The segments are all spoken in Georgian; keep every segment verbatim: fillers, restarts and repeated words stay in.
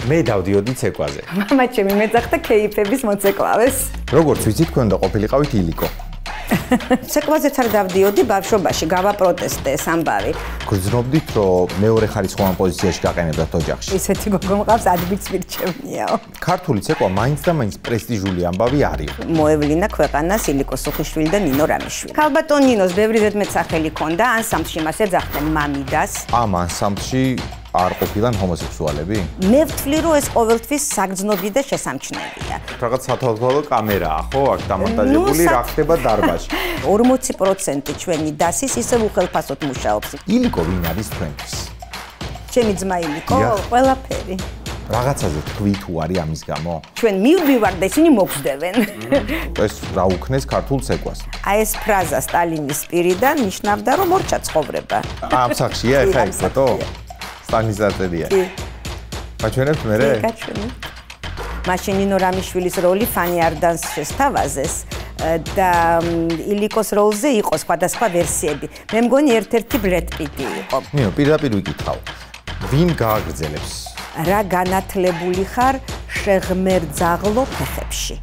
მე დავდიოდი ცეკვაზე. მამა ჩემი მეძახდა ქეიფების მოცეკვავეს. როგორც ვიცი, თქვენ და ყოფილიყავით ილიკო. ცეკვაზეც არ დავდიოდი ბავშვობაში, გავაპროტესტე ეს ამბავი. გრძნობდით, რომ მეორე ხარისხოვან პოზიციაში გაყენებდათ ოჯახში. ისეთი გოგო მყავს, ადბიც მირჩევნიაო. ქართული ცეკვა მაინც და მაინც პრესტიჟული ამბავი არის. მოევლინა ქვეყანას ილიკო სუხიშვილი და ნინო რამიშვილი. ქალბატონ ნინოს ბევრი ზედმეტსახელი ჰქონდა, ანსამბლში მას ეძახდნენ მამიდას. ამ ანსამბლში არ ყოფილან ჰომოსექსუალები? მე ვთვლი, რომ ეს ყოველთვის საგრძნობი და შესამჩნევია. რაღაც სათვალთვალო კამერაა, ხო, აქ დამონტაჟებული, რა ხდება დარბაზში. ორმოცი პროცენტი ჩვენი დასის ისევ უხელფასოდ მუშაობს. ილიკო ვინ არის თქვენთვის? ჩემი ძმა ილიკო, ყველაფერი. რაღაცაზე თქვი თუ არის ამის გამო? ჩვენ მივდივართ და ისინი მოგждდევენ. ეს რა უკნეს ქართულ ცეკვას? აი ეს ფრაზა სტალინის პირიდან ნიშნავდა, რომ მორჩა ცხოვრება. ამ სახშია ეხა ეს ფოტო? სტალინიზაწერია. კი. გაჩვენებთ მერე? კი, გაჩვენებთ. მაშინ ნინო რამიშვილის როლი ფანი არდანს შესთავაზეს და ილიკოს როლზე იყო სხვადასხვა ვერსიები. მე მგონი ერთ-ერთი ბრედ პიტი იყო. ნინო, პირდაპირ ვიკითხავ. ვინ გააგრძელებს? რა განათლებული ხარ შეღმერძაღლო ფეხებში?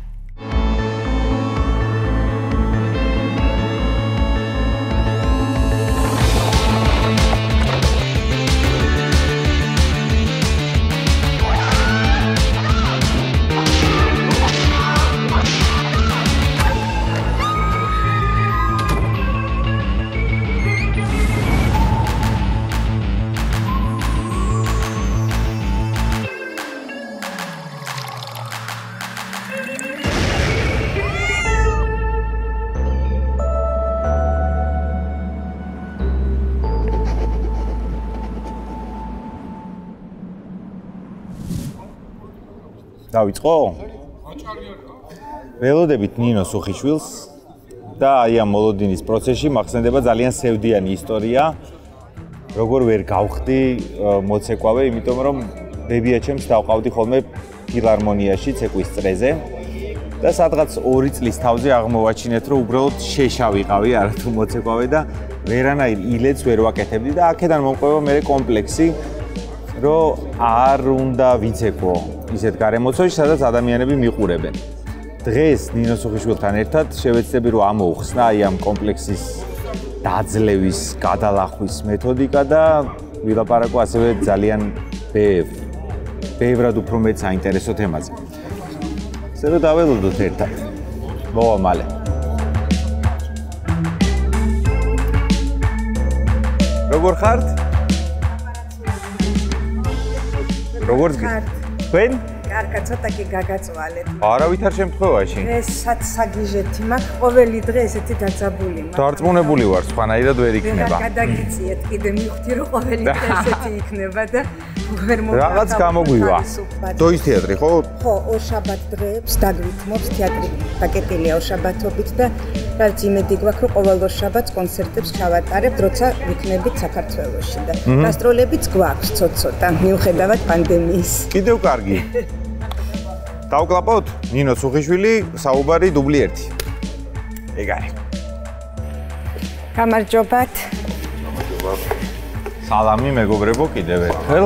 დავიწყო? ველოდებით ნინო სუხიშვილს და აი ამ მოლოდინის პროცესში მახსენდება ძალიან სევდიანი ისტორია, როგორ ვერ გავხდი მოცეკვავე, იმიტომ რომ ბებია ჩემს დავყავდი ხოლმე ფილარმონიაში ცეკვის წრეზე და სადღაც ორი წლის თავზე აღმოვაჩინეთ, რომ უბრალოდ შეშა ვიყავი არათუ მოცეკვავე და ვერანაირ ილეთს ვერ ვაკეთებდი და აქედან მომყვება მე კომპლექსი, რომ არ უნდა ვიცეკვო ისეთ გარემოცოში, სადაც ადამიანები მიყურებენ. დღეს ნინო სუხიშვილთან ერთად შევეცდები, რომ ამოუხსნა აი ამ კომპლექსის დაძლევის, გადალახვის მეთოდიკა და ვილაპარაკო ასევე ძალიან ბევრ, ბევრად უფრო მეტ საინტერესო თემაზე. ესე რომ დაველოდოთ ერთად. მოვა მალე. როგორ ხართ? როგორც თქვენ? კარგად, ცოტა კი გაგაწვალეთ. არავითარ შემთხვევაში. დღესაც საგიჟეთი მაქვს, ყოველი დღე ესეთი დაძაბული მაქვს. დარწმუნებული ვარ, სხვანაირად ვერ იქნება. ვეღარ გადაგიწიეთ, კიდე მივხვდი, რომ ყოველი დღე ესეთი იქნება და ვერ მოვიდა. რაღაც გამოგვივა. დოის თეატრი, ხო? ხო, ორშაბათ დღეებს დაგვითმობს თეატრი. დაკეტილია ორშაბათობით და რაც იმედი გვაქვს, რომ ყოველ ორშაბათს კონცერტებს ჩავატარებთ, როცა ვიქნებით საქართველოში და გასტროლებიც გვაქვს ცოტ-ცოტა, მიუხედავად პანდემიის. კიდევ კარგი. დავკლაპოთ ნინო სუხიშვილი, საუბარი დუბლი ერთი. ეგ არის. გამარჯობათ. სალამი მეგობრებო, კიდევ ერთხელ.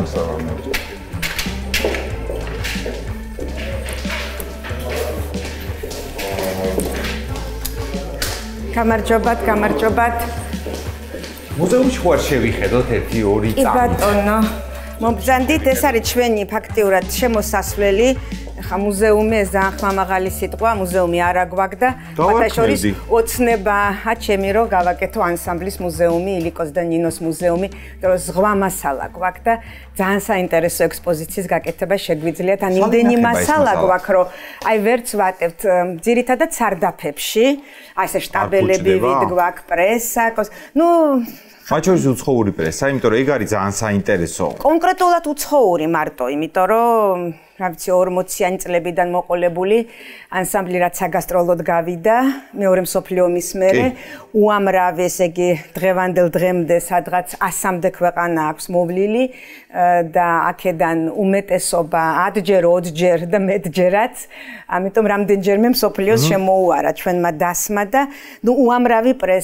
გამარჯობათ, გამარჯობათ. მუზეუმში ხوار შევიხედოთ ერთი ორი წამი. კი ბატონო. მომბრძანდით, ეს არის ჩვენი ფაქტიურად შემოსასვლელი. ხა მუზეუმი ეს ძალიან ხმამაღალი სიტყვა, მუზეუმი არა გვაქვს და ფათაშორის ოცნებაა ჩემი რომ გავაკეთო ანსამბლის მუზეუმი, ილიკოს და ნინოს მუზეუმი, რომ ზღვა მასალა გვაქვს და ძალიან საინტერესო ექსპოზიციის გაკეთება შეგვიძლიათ. ან იმდენი მასალა გვაქვს, რომ აი ვერც ვატებთ ძირითადად სარდაფებში, აი ეს შტაბელები ვიდ გვაქვს, პრესა, ნუ მათ შორის უცხოური პრესა, იმიტომ რომ ეგ არის ძალიან საინტერესო. კონკრეტულად უცხოური მარტო, იმიტომ რომ რა ვიცი ორმოციანი წლებიდან მოყოლებული ანსამბლი რაც საგასტროლოდ გავიდა მეორე მსოფლიო ომის მერე უამრავი ესე იგი დღევანდელ დღემდე სადღაც ასამდე ქვეყანა აქვს მოვლილი და აქედან უმეტესობა ათჯერ ოცჯერ და მეტჯერაც ამიტომ რამდენჯერმე მსოფლიოს შემოუარა ჩვენმა დასმა და ნუ უამრავი პრესა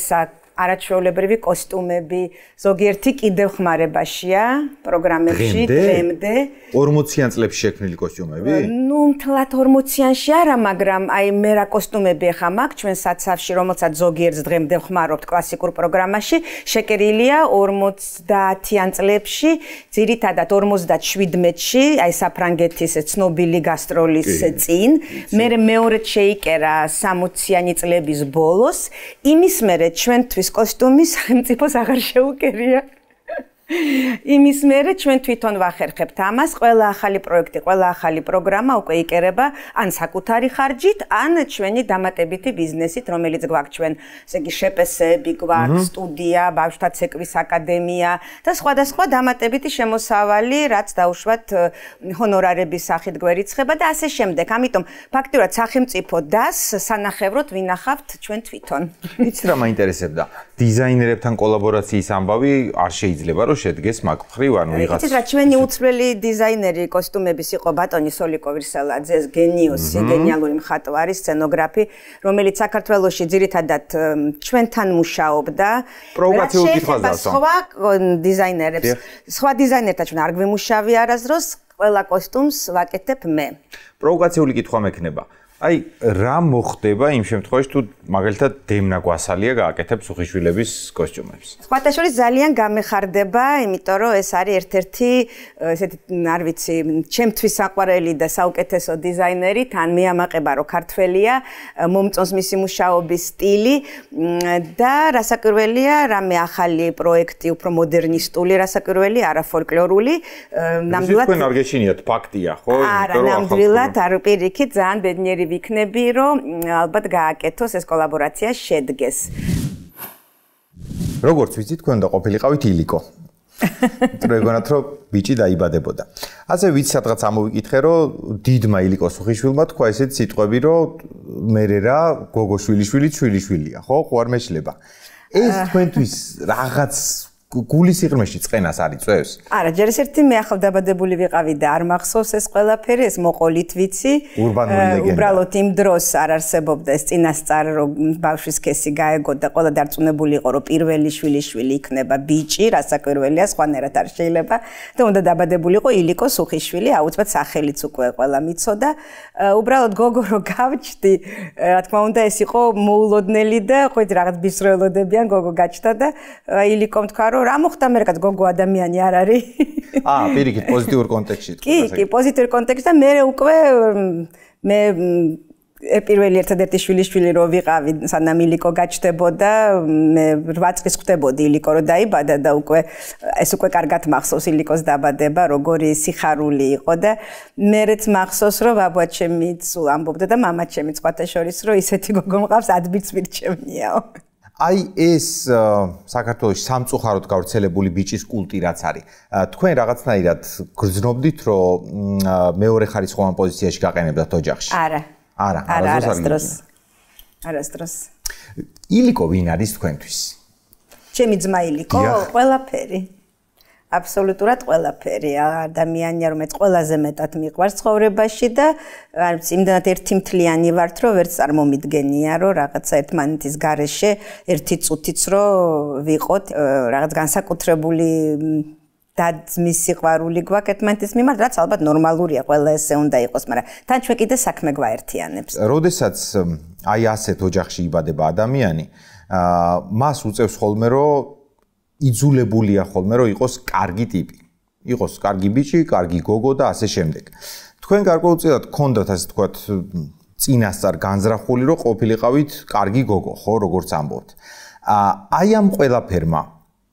არაჩვეულებრივი კოსტუმები, ზოგიერთი კიდევ ხმარებაშია პროგრამებში დღემდე. ორმოციან წლებში შექმნილი კოსტიუმები? ნუ მთლად ორმოციანში არა, მაგრამ აი მე რა კოსტუმები ახლა მაქვს ჩვენ საცავში, რომელსაც ზოგიერთს დღემდე ხმარობთ კლასიკურ პროგრამაში, შეკერილია ორმოცდაათიან წლებში, ძირითადად ორმოცდაშვიდმეტში, აი საფრანგეთის ცნობილი გასტროლის წინ, მე მეორედ შეიკერა სამოციანი წლების ბოლოს, იმის მერე ჩვენთვის კოსტუმი სახელმწიფოს აღარ შეუკერია. იმის მერე ჩვენ თვითონ ვახერხებთ ამას, ყველა ახალი პროექტი, ყველა ახალი პროგრამა უკვე იკერება ან საკუთარი ხარჯით, ან ჩვენი დამატებითი ბიზნესით, რომელიც გვაქვს ჩვენ, ესე იგი შეპესები გვაქვს, სტუდია, ბავშვთა ცეკვის აკადემია და სხვადასხვა დამატებითი შემოსავალი, რაც დაუშვათ ჰონორარების სახით გვერიცხება და ასე შემდეგ. ამიტომ ფაქტიურად სახელმწიფო დასს სანახევროდ ვინახავთ ჩვენ თვითონ. იცი რა მაინტერესებდა? დიზაინერებთან კოლაბორაციის ამბავი არ შეიძლება რომ შედგეს მაგ მხრივ, ანუ ვიღაც. იცით რა, ჩვენი უცვლელი დიზაინერი კოსტუმების იყო ბატონი სოლიკოვირსელაძეს, გენიოსი, გენიალური მხატვარი, სცენოგრაფი, რომელიც საქართველოში ძირითადად ჩვენთან მუშაობდა. პროვოკაციულ კითხვას დავსვა. სხვა დიზაინერებს, სხვა დიზაინერთა ჩვენ არ გვიმუშავია არასდროს, ყველა კოსტუმს ვაკეთებ მე. პროვოკაციული კითხვა მექნება. აი, რა მოხდება იმ შემთხვევაში, თუ მაგალითად დემნა გვასალია გააკეთებ სუხიშვილების კოსტიუმებს? სხვათაშორის ძალიან გამეხარდება, იმიტომ რომ ეს არის ერთ-ერთი, ესეთი, არ ვიცი, ჩემთვის საყვარელი და საუკეთესო დიზაინერი, თან მეამაყება, რომ ქართველია, მომწონს მისი მუშაობის სტილი და რასაკვირველია, რამე ახალი პროექტი, უფრო მოდერნისტული, რასაკვირველი, არა ფოლკლორული, ნამდვილად. თქვენ არ გეშინიათ ფაქტია, ხო? არა, ნამდვილად, არ პირიქით, ძალიან ბედნიერი ვიქნები, რომ ალბათ გააკეთოს ეს კოლაბორაცია შედგეს. როგორც ვიცით, თქვენ და ყოფილიყავით ილიკო. დროიგონათ, რომ ბიჭი დაიბადებოდა. ასე ვიცი სადღაც ამოვიკითხე, რომ დიდმა ილიკო სუხიშვილმა თქვა ესეთი სიტყვები, რომ მერე რა გოგო შვილიშვილი შვილიშვილია, ხო? ხო არ მეშლება. ეს თქვენთვის რაღაც გულის სიღრმეში წენას არ იწევს? არა, ჯერ ერთი მე ახალ დაბადებული ვიყავი და არ მახსოვს ეს ყველაფერი, ეს მოყოლით ვიცი. ურბანული ლეგენდა. უბრალოდ იმ დროს არ არსებობდა ეს წინასწარ, რომ ბავშვის სქესი გაეგო და ყველა დარწმუნებული იყო, რომ პირველი შვილიშვილი იქნება ბიჭი, რასაკვირველია, სხვანაირად არ შეიძლება და უნდა დაბადებული იყო ილიკო სუხიშვილი, აუცილებლად სახელიც უკვე ყველა მიცოდა. უბრალოდ გოგო რო გავჩდი, რა თქმა უნდა, ეს იყო მოულოდნელი და ხო იცი რაღაც ბისრელოდებიან გოგო გაჩნდა და ილიკომ თქვა, რომ რა მოხდა მე რაღაც გოგო ადამიანი არ არის. აა, პირიქით პოზიტიურ კონტექსტში თქვა. კი, კი, პოზიტიურ კონტექსტში და მე უკვე მე პირველი ერთადერთი შვილიშვილი რო ვიყავი, სანამ ილიკო გაჩნდებოდა, მე რვა წლის ხვდებოდი ილიკო რო დაიბადა და უკვე ეს უკვე კარგად მახსოვს ილიკოს დაბადება, როგორი სიხარული იყო და მერეც მახსოვს, რომ ბაბუაჩემი სულ ამბობდა და მამაჩემი სხვათა შორის, რომ ისეთი გოგო მყავს, ადბილს მირჩევნიაო. აი ეს საქართველოში სამწუხაროდ გავრცელებული ბიჭის კულტი რაც არის. თქვენ რაღაცნაირად გრძნობდით, რომ მეორე ხარისხოვან პოზიციაში გაყენებდათ ოჯახში? არა. არა, არასდროს. არასდროს. ილიკო ვინ არის თქვენთვის? ჩემი ძმა ილიკო, ყველაფერი. აბსოლუტურად ყველაფერი. ადამიანია, რომელიც ყველაზე მეტად მიყვარს ცხოვრებაში და არც იმდანად ერთიმთლიანი ვართ, რომ ვერც წარმომიდგენია, რომ რაღაცა ერთმანეთის გარეშე ერთი წუთიც რომ ვიყოთ, რაღაც განსაკუთრებული დაძმის სიყვარული გვაქვს ერთმანეთის მიმართ, რაც ალბათ ნორმალურია, ყველა ესე უნდა იყოს, მაგრამ თან ჩვენ კიდე საქმე გვაერთიანებს. როდესაც აი ასეთ ოჯახში იბადება ადამიანი, მას უწევს ხოლმე, რომ იძულებულია ხოლმე რომ იყოს კარგი ტიპი. იყოს კარგი ბიჭი, კარგი გოგო და ასე შემდეგ. თქვენ გარკვეულწილად გქონდათ ასე თქვათ წინასწარ განზრახული რომ ყოფილიყავით კარგი გოგო, ხო, როგორც ამბობთ. აი ამ ყველაფერმა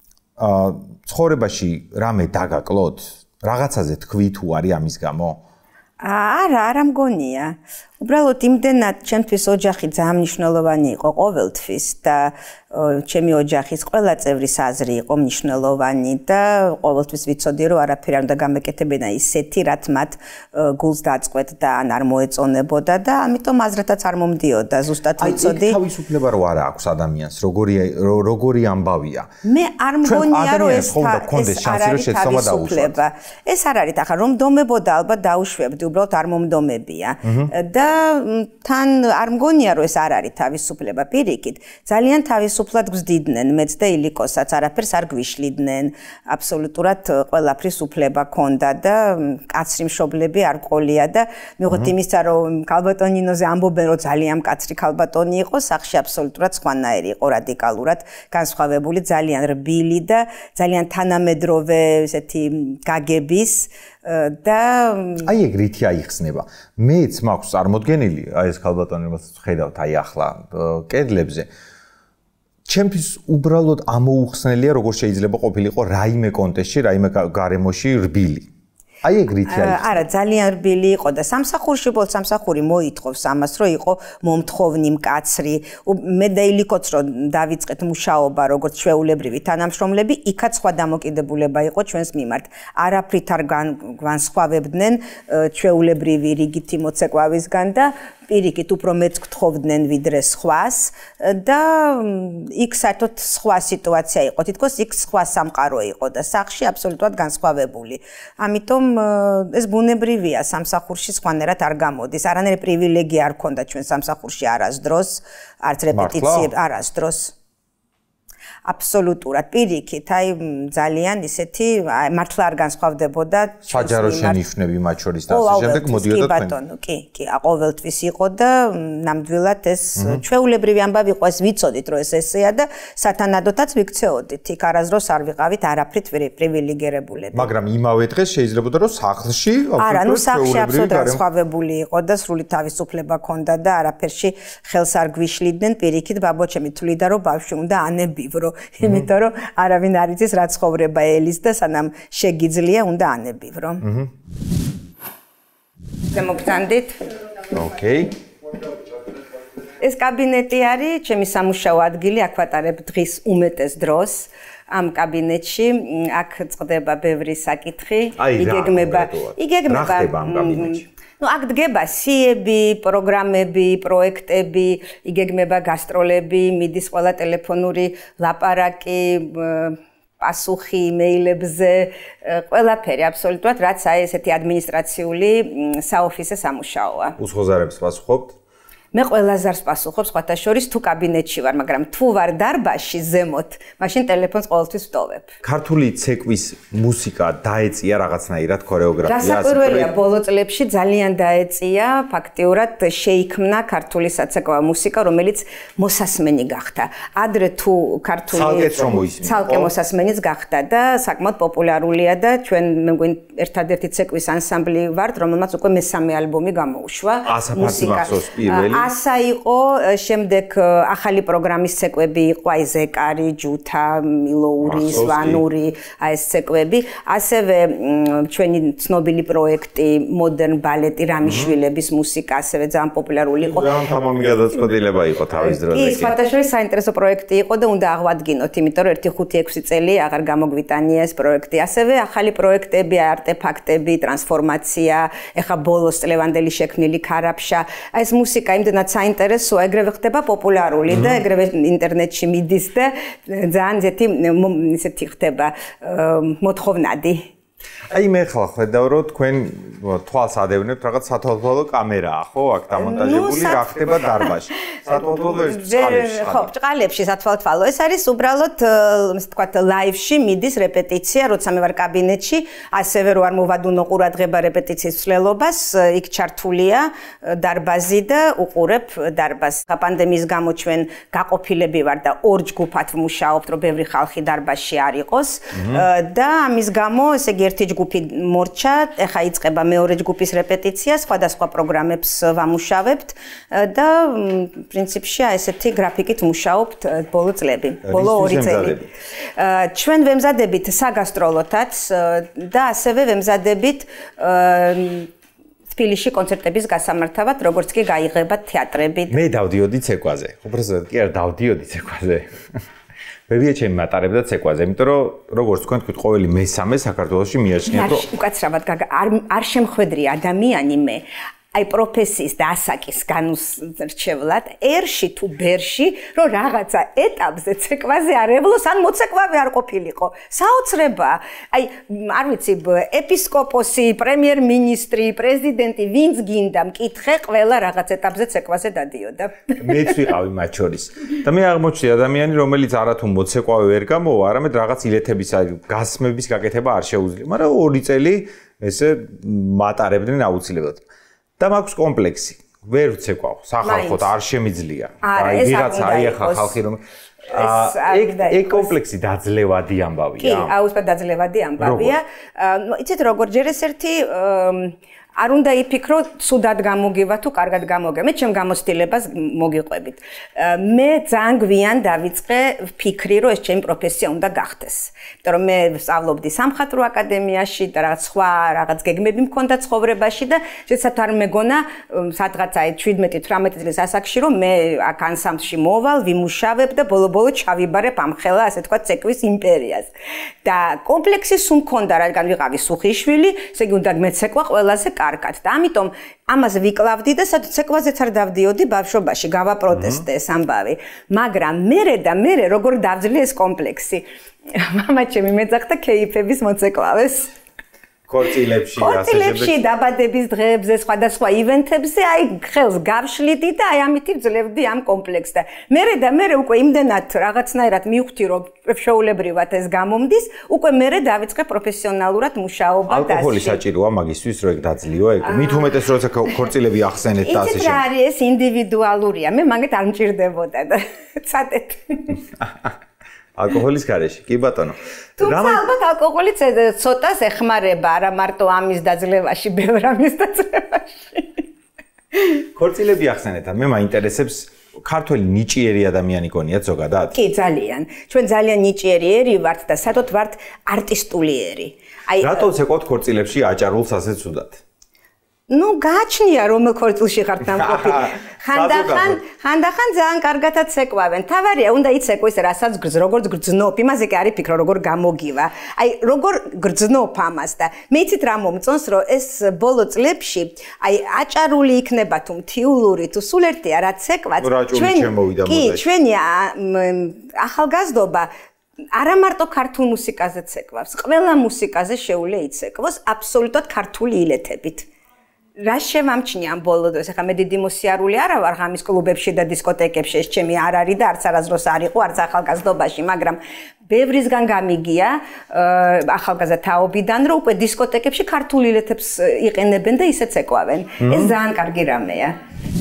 ცხოვრებაში რამე დაგაკლოთ? რაღაცაზე თქვი თუ არის ამის გამო? არა, არა მგონია. უბრალოდ იმდენად ჩემთვის ოჯახი ძალიან მნიშვნელოვანი იყო ყოველთვის და ჩემი ოჯახის ყველა წევრის აზრი იყო მნიშვნელოვანი და ყოველთვის ვიცოდი რომ არაფერი არ უნდა გამეკეთებინა ისეთი რაც მათ გულს დაწყვეტ და ან არ მოეწონებოდა და ამიტომ აზრათაც არ მომდიოდა ზუსტად ვიცოდი. აი, თავისუფლება რო არა აქვს ადამიანს, როგორი როგორი ამბავია. მე არ მგონია რომ ეს თავისუფლება. ეს არ არის ახლა რომ დომებოდა ალბათ დაუშვებდი, უბრალოდ არ მომდომებია. და თან არ მგონია რომ ეს არ არის თავისუფლება, პირიქით. ძალიან თავისუფლება თავისუფლად გზდიდნენ, მეც და ილიკოსაც არაფერს არ გვიშლიდნენ. აბსოლუტურად ყველაფრის უფლება ჰქონდა და კაცრი მშობლები არ ყოლია და მივხვდით იმისა, რომ ქალბატონი ნინოზე ამბობენ, რომ ძალიან კაცრი ქალბატონი იყო, სახში აბსოლუტურად სხვანაირი იყო, რადიკალურად განსხვავებული, ძალიან რბილი და ძალიან თანამედროვე ესეთი გაგების და აი ეგ რითი აიხსნება. მეც მაქვს წარმოდგენილი, აი ეს ქალბატონი, რომელსაც ხედავთ აი ახლა კედლებზე. ჩემთვის უბრალოდ ამოუხსნელია, როგორ შეიძლება ყოფილიყო რაიმე კონტექსტში, რაიმე გარემოში რბილი. აი ეგ რითი აიხსნება. არა, ძალიან რბილი იყო და სამსახურში ბოლ სამსახური მოითხოვს ამას, რომ იყო მომთხოვნი, მკაცრი. მე და ილიკოც რომ დავიწყეთ მუშაობა როგორც ჩვეულებრივი თანამშრომლები, იქაც სხვა დამოკიდებულება იყო ჩვენს მიმართ. არაფრით არ განსხვავებდნენ ჩვეულებრივი რიგითი მოცეკვავისგან და პირიქით უფრო მეც გთხოვდნენ ვიდრე სხვას და იქ საერთოდ სხვა სიტუაცია იყო. თითქოს იქ სხვა სამყარო იყო და სახში აბსოლუტურად განსხვავებული. ამიტომ ეს ბუნებრივია, სამსახურში სხვანაირად არ გამოდის. არანაირი პრივილეგია არ ქონდა ჩვენ სამსახურში არასდროს, არც რეპეტიციები არასდროს. აბსოლუტურად პირიქით, აი ძალიან ისეთი მართლა არ განსხვავდებოდა საჯარო შენიშვნები მათ შორის და ასე შემდეგ მოდიოდა თქვენ. კი ბატონო, კი, კი, ყოველთვის იყო და ნამდვილად ეს ჩვეულებრივი ამბავი იყო, ეს ვიცოდით, რომ ეს ესეა და სათანადოდაც ვიქცეოდით. იქ არასდროს არ ვიყავით არაფრით პრივილეგირებულები. მაგრამ იმავე დღეს შეიძლებოდა რომ სახლში არა, ნუ სახლში აბსოლუტურად განსხვავებული იყო და სრული თავისუფლება ჰქონდა და არაფერში ხელს არ გვიშლიდნენ. პირიქით ბაბოჩემი თვლიდა, რომ ბავშვი უნდა ანებივრო. იმიტომ რომ არავინ არ იცის რა ცხოვრება ელის და სანამ შეგიძლია უნდა ანებივრო. ზემოგწანდით? ოკეი. ეს კაბინეტი არის ჩემი სამუშაო ადგილი, აქ ვატარებ დღის უმეტეს დროს. ამ კაბინეტში აქ წყდება ბევრი საკითხი, იგეგმება, იგეგმება. რა ხდება ამ კაბინეტში? Ну, აქ დგება სიები, პროგრამები, პროექტები, იგეგმება გასტროლები, მიდის ყველა ტელეფონური ლაპარაკი, პასუხი იმეილებზე, ყველაფერი აბსოლუტურად, რაც აი ესეთი ადმინისტრაციული საოფისე სამუშაოა. უსხოზარებს პასუხობთ? მე ყველაზარს პასუხობ, სხვათა შორის თუ კაბინეტში ვარ, მაგრამ თუ ვარ დარბაზში ზემოთ, მაშინ ტელეფონს ყოველთვის ვტოვებ. ქართული ცეკვის მუსიკა დაეწია რაღაცნაირად ქორეოგრაფიას. დასაკვირველია, ბოლო წლებში ძალიან დაეწია, ფაქტიურად შეიქმნა ქართული საცეკვაო მუსიკა, რომელიც მოსასმენი გახდა. ადრე თუ ქართული ცალკე მოსასმენიც გახდა და საკმაოდ პოპულარულია და ჩვენ მე მგონი ერთადერთი ცეკვის ანსამბლი ვართ, რომელმაც უკვე მესამე ალბომი გამოუშვა. მუსიკა. ასა იყო, შემდეგ ახალი პროგრამის ცეკვები იყო, აი ზეკარი, ჯუთა, მილოური, სვანური, აი ეს ცეკვები. ასევე ჩვენი ცნობილი პროექტი მოდერნ ბალეტი რამიშვილების მუსიკა, ასევე ძალიან პოპულარული იყო. ძალიან თამამი გადაწყვეტილება იყო თავის დროზე. კი, სხვათა შორის საინტერესო პროექტი იყო და უნდა აღვადგინოთ, იმიტომ რომ ერთი ხუთი ექვსი წელი აღარ გამოგვიტანია ეს პროექტი. ასევე ახალი პროექტები, არტეფაქტები, ტრანსფორმაცია, ეხა ბოლოს წლევანდელი შექმნილი ქარაფშა. აი ეს მუსიკა იმდენად საინტერესოა, ეგრევე ხდება პოპულარული და ეგრევე ინტერნეტში მიდის და ძალიან ისეთი ისეთი ხდება მოთხოვნადი. აი მე ხლა ხედავ რომ თქვენ თვალს ადევნებთ რაღაც სათვალთვალო კამერაა, ხო, აქ დამონტაჟებული, რა ხდება დარბაზში. სათვალთვალო ეს წყალებში. ხო, წყალებში სათვალთვალო. ეს არის უბრალოდ ისე თქვათ ლაივში მიდის რეპეტიცია, როცა მე ვარ კაბინეტში, ასევე რო არ მოვადუნო ყურადღება რეპეტიციის ცვლილობას, იქ ჩართულია დარბაზი და უყურებ დარბაზს. პანდემიის გამო ჩვენ გაყოფილები ვარ და ორ ჯგუფად ვმუშაობთ, რომ ბევრი ხალხი დარბაზში არ იყოს და ამის გამო ესე იგი ერთი ჯგუფი მორჩა, ეხა იწყება მეორე ჯგუფის რეპეტიცია, სხვადასხვა პროგრამებს ვამუშავებთ და პრინციპში ესეთი გრაფიკით ვმუშაობთ ბოლო წლები, ბოლო ორი წელი. ჩვენ ვემზადებით საგასტროლოთაც და ასევე ვემზადებით თბილისში კონცერტების გასამართავად, როგორც კი გაიღება თეატრები. მე დავდიოდი ცეკვაზე. უბრალოდ კი არ დავდიოდი ცეკვაზე. ბებია ჩემი მატარებდა ცეკვაზე, იმიტომ რომ როგორც თქვენ თქვით, ყოველი მესამე საქართველოში მიაჩნიათ, რომ უკაცრავად არ არ შემხვედრი ადამიანი მე. აი პროფესიის და ასაკის განუსრჩევლად ერში თუ ბერში რომ რაღაცა ეტაპზე ცეკვაზე არ ევლოს ან მოცეკვავი არ ყოფილიყო საოცრება აი არ ვიცი ეპისკოპოსი პრემიერ-მინისტრი პრეზიდენტი ვინც გინდა მკითხე ყველა რაღაც ეტაპზე ცეკვაზე დადიოდა მეც ვიყავი მათ შორის და მე აღმოჩნდი ადამიანი რომელიც არათუ მოცეკვავი ვერ გამოვა არამედ რაღაც ილეთების აი გასმების გაკეთება არ შეუძლია მაგრამ ორი წელი ესე მატარებდნენ აუცილებლად და მაქვს კომპლექსი. ვერ ვცეკვავ, სახალხოდ არ შემიძლია. აი ვიღაცა აიხა ხალხი რომ ეგ ეგ კომპლექსი დაძლევადი ამბავია. კი, აუცილებლად დაძლევადი ამბავია. იცით როგორ ჯერ ეს ერთი არ უნდა იფიქრო სუდად გამოგივა თუ კარგად გამოგივა. მე ჩემ გამოცდილებას მოგიყვებით. მე ძალიან გვიან დავიწყე ფიქრი, რომ ეს ჩემი პროფესია უნდა გახდეს. იმიტომ რომ მე სწავლობდი სამხატვრო აკადემიაში და რაღაც სხვა რაღაც გეგმები მქონდა ცხოვრებაში და შესაძლოა არ მეგონა სადღაც აი შვიდმეტი თვრამეტი წლის ასაკში რომ მე აქ ანსამბლში მოვალ, ვიმუშავებ და ბოლო-ბოლო ჩავიბარებ ამხელა ასე თქვა ცეკვის იმპერიას. და კომპლექსი სულ მქონდა, რადგან ვიყავი სუხიშვილი, ესე იგი უნდა მეცეკვა ყველაზე კარგად და ამიტომ ამაზე ვიკლავდი და სადაც ცეკვაზეც არ დავდიოდი ბავშვობაში გავაპროტესტე ეს ამბავი მაგრამ მერე და მერე როგორ დავძლი ეს კომპლექსი მამა ჩემი მეძახდა კეიფების მოცეკვავეს ქორწილებში ქორწილებში დაბადების დღეებზე სხვადასხვა ივენთებზე აი ხელს გავშლიდი და აი ამით ვძლევდი ამ კომპლექსს და მერე და მერე უკვე იმდენად რაღაცნაირად მივხვდი რომ შეულებრივად ეს გამომდის უკვე მერე დავიწყე პროფესიონალურად მუშაობა და ალკოჰოლი საჭიროა მაგისთვის რომ ეგ დაძლიო ეგ მით უმეტეს როცა ქორწილები ახსენეთ და ასე შემდეგ იცით რა არის ეს ინდივიდუალურია მე მაგეთ არ მჭირდებოდა და ცადეთ ალკოჰოლის გარეშე კი ბატონო თუმცა ალბათ ალკოჰოლი ცოტას ეხმარება არა მარტო ამის დაძლევაში ბევრ ამის დაძლევაში ქორწილები ახსენეთ მე მაინტერესებს ქართველი ნიჭიერი ადამიანი გონიათ ზოგადად კი ძალიან ჩვენ ძალიან ნიჭიერი ვართ და სადოთ ვართ არტისტულიერი აი რატო ცეკვავთ ქორწილებში აჭარულს ასე ცუდად ну გააჩნია რომელ ქორწილში ხართ დამყოფი ხანდახან ხანდახან ძალიან კარგადაც ცეკვავენ თავარია უნდა იცეკვეს რასაც როგორც გრძნობ იმაზე კი არ იფიქრო როგორ გამოგივა აი როგორ გრძნობ ამას და მე იცით რა მომწონს რომ ეს ბოლო წლებში აი აჭარული იქნება თუ მთიულური თუ სულ ერთია რა ცეკვაც ჩვენი კი ჩვენი ახალგაზრდობა არა მარტო ქართულ მუსიკაზე ცეკვავს ყველა მუსიკაზე შეუძლია იცეკვოს აბსოლუტურად ქართული ილეთებით რა შემამჩნია ამ ბოლო დროს ახლა მე დიდი მოსიარული არა ვარ ღამის კლუბებში და დისკოტეკებში ეს ჩემი არ არის და არც არასდროს არ იყო არც ახალგაზრდობაში მაგრამ ბევრისგან გამიგია ახალგაზრდა თაობიდან რომ უკვე დისკოტეკებში ქართულ ილეთებს იყენებენ და ისეც ეკავენ ეს ძალიან კარგი რამეა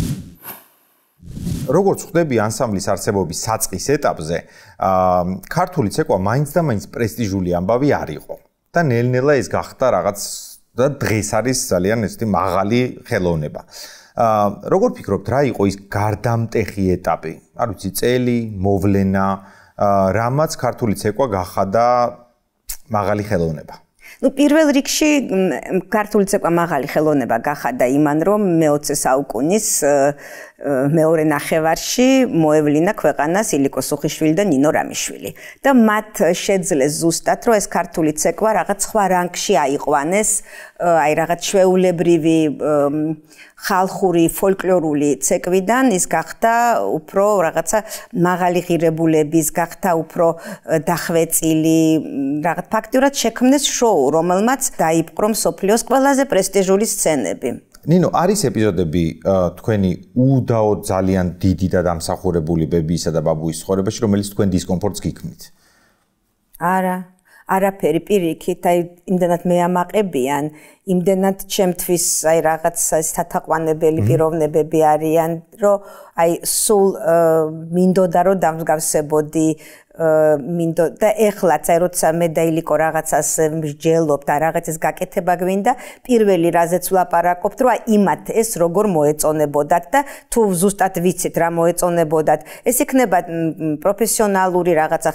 როგორც ხვდები ანსამბლის არსებობის საწყის ეტაპზე ქართული ცეკვა მაინც და მაინც პრესტიჟული ამბავი არ იყო და ნელ-ნელა ეს გახდა რაღაც და დღეს არის ძალიან ესეთი მაღალი ხელოვნება. აა როგორ ფიქრობთ, რა იყო ის გარდამტეხი ეტაპი? არ ვიცი, წელი, მოვლენა, აა რამაც ქართული ცეკვა გახადა მაღალი ხელოვნება. ну პირველ რიგში ქართული ცეკვა მაღალი ხელოვნება გახადა იმან რომ მეოცე საუკუნის მეორე ნახევარში მოევლინა ქვეყანას ილიკო სუხიშვილი და ნინო რამიშვილი და მათ შეძლეს ზუსტად რომ ეს ქართული ცეკვა რაღაც სხვა რანგში აიყვანეს აი რაღაც ჩვეულებრივი ხალხური ფოლკლორული ცეკვიდან ის გახდა უფრო რაღაცა მაღალი ღირებულების გახდა უფრო დახვეწილი რაღაც ფაქტიურად შექმნეს შოუ რომელმაც დაიპყრო მსოფლიოს ყველაზე პრესტიჟული სცენები ნინო არის ეპიზოდები თქვენი უდაოდ ძალიან დიდი და დამსახურებული ბებიისა და ბაბუის ცხოვრებაში რომელიც თქვენ დისკომფორტს გიქმნით არა არაფერი პირიქით აი იმდანაც მეამაყებიან იმდანაც ჩემთვის აი რაღაც სათაყვანებელი პიროვნებები არიან რომ აი სულ მინდოდა რომ დამსგავსებოდი მინდო და ეხლაც აი როცა მე და ილიკო რაღაცას მსჯელობ და რაღაცის გაკეთება გვინდა პირველი რაზეც ვლაპარაკობთ რომ აი იმათ ეს როგორ მოეწონებოდათ და თუ ზუსტად ვიცით რა მოეწონებოდათ ეს იქნება პროფესიონალური რაღაცა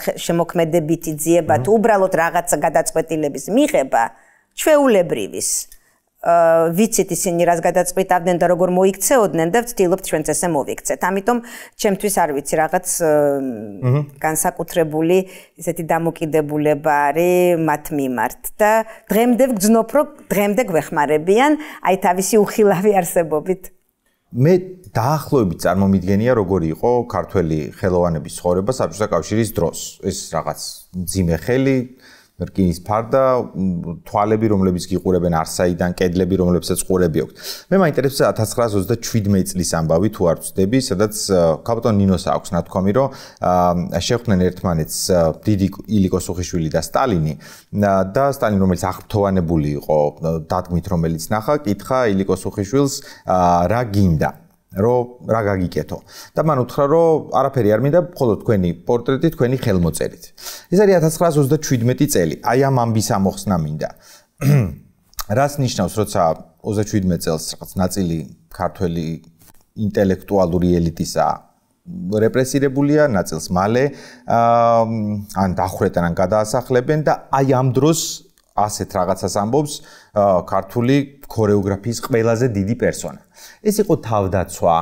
შემოქმედებითი ძიება თუ უბრალოდ რაღაცა გადაწყვეტილების მიღება ჩვეულებრივის ვიცით ისინი რას გადაწყვიტავდნენ და როგორ მოიქცეოდნენ და ვცდილობთ ჩვენც ესე მოვიქცეთ. ამიტომ ჩემთვის არ ვიცი რაღაც განსაკუთრებული ესეთი დამოკიდებულება არის მათ მიმართ და დღემდე ვგრძნობ რომ დღემდე გვეხმარებიან აი თავისი უხილავი არსებობით. მე დაახლოებით წარმომიდგენია როგორი იყო ქართველი ხელოვანების ცხოვრება საბჭოთა კავშირის დროს. ეს რაღაც მძიმე ხელი რკინის ფარდა, თვალები, რომლებიც გიყურებენ არსაიდან, კედლები, რომლებსაც ყურები აქვს. მე მაინტერესებს ათას ცხრაას ოცდაშვიდი წლის ამბავი თუ არ ვცდები, სადაც კაპიტან ნინოს აქვს ნათქვამი, რომ შეხვდნენ ერთმანეთს დიდი ილიკო სუხიშვილი და სტალინი და სტალინი, რომელიც აღფრთოვანებული იყო დადგმით, რომელიც ნახა, კითხა ილიკო სუხიშვილს რა გინდა. რომ რა გაგიკეთო და მან უთხრა რომ არაფერი არ მინდა მხოლოდ თქვენი პორტრეტი თქვენი ხელმოწერით. ეს არის ათას ცხრაას ოცდაშვიდი წელი. აი ამ ამბის ამოხსნა მინდა. რას ნიშნავს როცა ოცდაშვიდი წელს რაღაც ნაწილი ქართველი ინტელექტუალური ელიტისა რეპრესირებულია, ნაწილს მალე ან დახვრეტენ ან გადაასახლებენ და აი ამ დროს ასეთ რაღაცას ამბობს ქართული ქორეოგრაფიის ყველაზე დიდი პერსონა. ეს იყო თავდაცვა,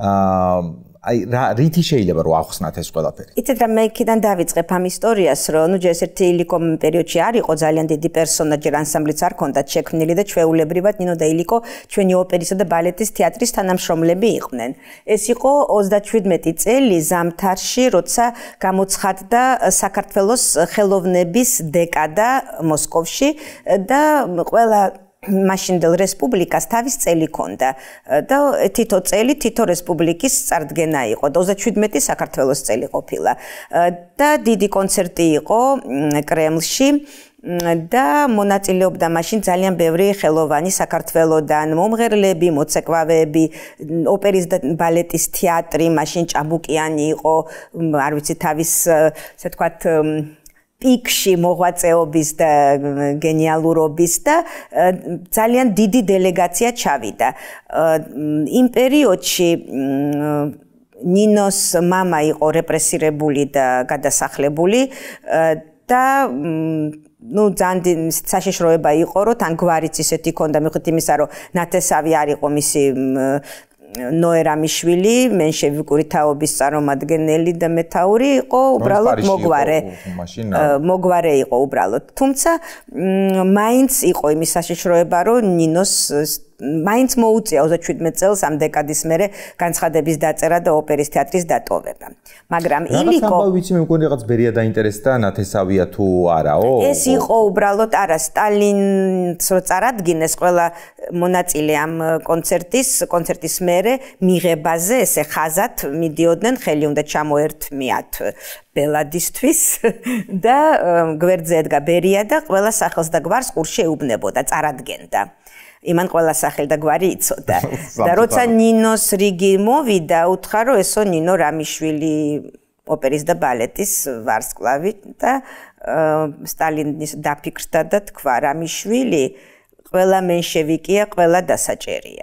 აი რითი შეიძლება რომ ახსნათ ეს ყველაფერი. იცით რა მე იქიდან დავიწყებ ამ ისტორიას, რომ ნუ ჯერ ერთი ილიკო პერიოდში არ იყო ძალიან დიდი პერსონა, ჯერ ანსამბლიც არ ქონდათ შექმნილი და ჩვეულებრივად ნინო და ილიკო ჩვენი ოპერისა და ბალეტის თეატრის თანამშრომლები იყვნენ. ეს იყო ოცდაშვიდი წელი ზამთარში, როცა გამოცხადდა საქართველოს ხელოვნების დეკადა მოსკოვში და ყველა მაშინდელ რესპუბლიკას თავის წელი ჰქონდა და თითო წელი თითო რესპუბლიკის წარდგენა იყო. ოცდაშვიდი საქართველოს წელი ყოფილა და დიდი კონცერტი იყო კრემლში და მონაწილეობდა მაშინ ძალიან ბევრი ხელოვანი საქართველოდან, მომღერლები, მოცეკვავეები, ოპერის და ბალეტის თეატრი, მაშინ ჭაბუკიანი იყო, არ ვიცი თავის, ასე ვთქვათ, პიკში მოღვაწეობის და გენიალურობის და ძალიან დიდი დელეგაცია ჩავიდა. იმ პერიოდში ნინოს მამა იყო რეპრესირებული და გადასახლებული და ну ძალიან საშიშროება იყო რომ თან გვარიც ისეთი ქონდა მიუხედავად იმისა რომ ნათესავი არ იყო მისი ნოერამიშვილი, მენშევიკური თაობის წარმომადგენელი და მეთაური იყო, უბრალოდ მოგვარე. მოგვარე იყო უბრალოდ. თუმცა მაინც იყო იმის საშიშროება, რომ ნინოს მაინც მოუწია ოცდაშვიდი წელს ამ დეკადის მერე განცხადების დაწერა და ოპერის თეატრის დატოვება. მაგრამ ილიკო რა ვიცი მე მგონი რაღაც ბერია დაინტერესდა ნათესავია თუ არაო? ეს იყო უბრალოდ არა სტალინს რო წარადგინეს ყველა მონაწილე ამ კონცერტის კონცერტის მერე მიღებაზე ესე ხაზად მიდიოდნენ ხელი უნდა ჩამოერთმიათ ბელადისთვის და გვერდზე ედგა ბერია და ყველა სახელს და გვარს ყურში ეუბნებოდა წარადგენდა. იმან ყველა სახელი და გვარი იცოდა. და როცა ნინოს რიგი მოვიდა, უთხრა რომ ესო ნინო რამიშვილი ოპერის და ბალეტის ვარსკვლავი და სტალინის დაფიქრდა და თქვა რამიშვილი ყველა მენშევიკია, ყველა დასაჭერია.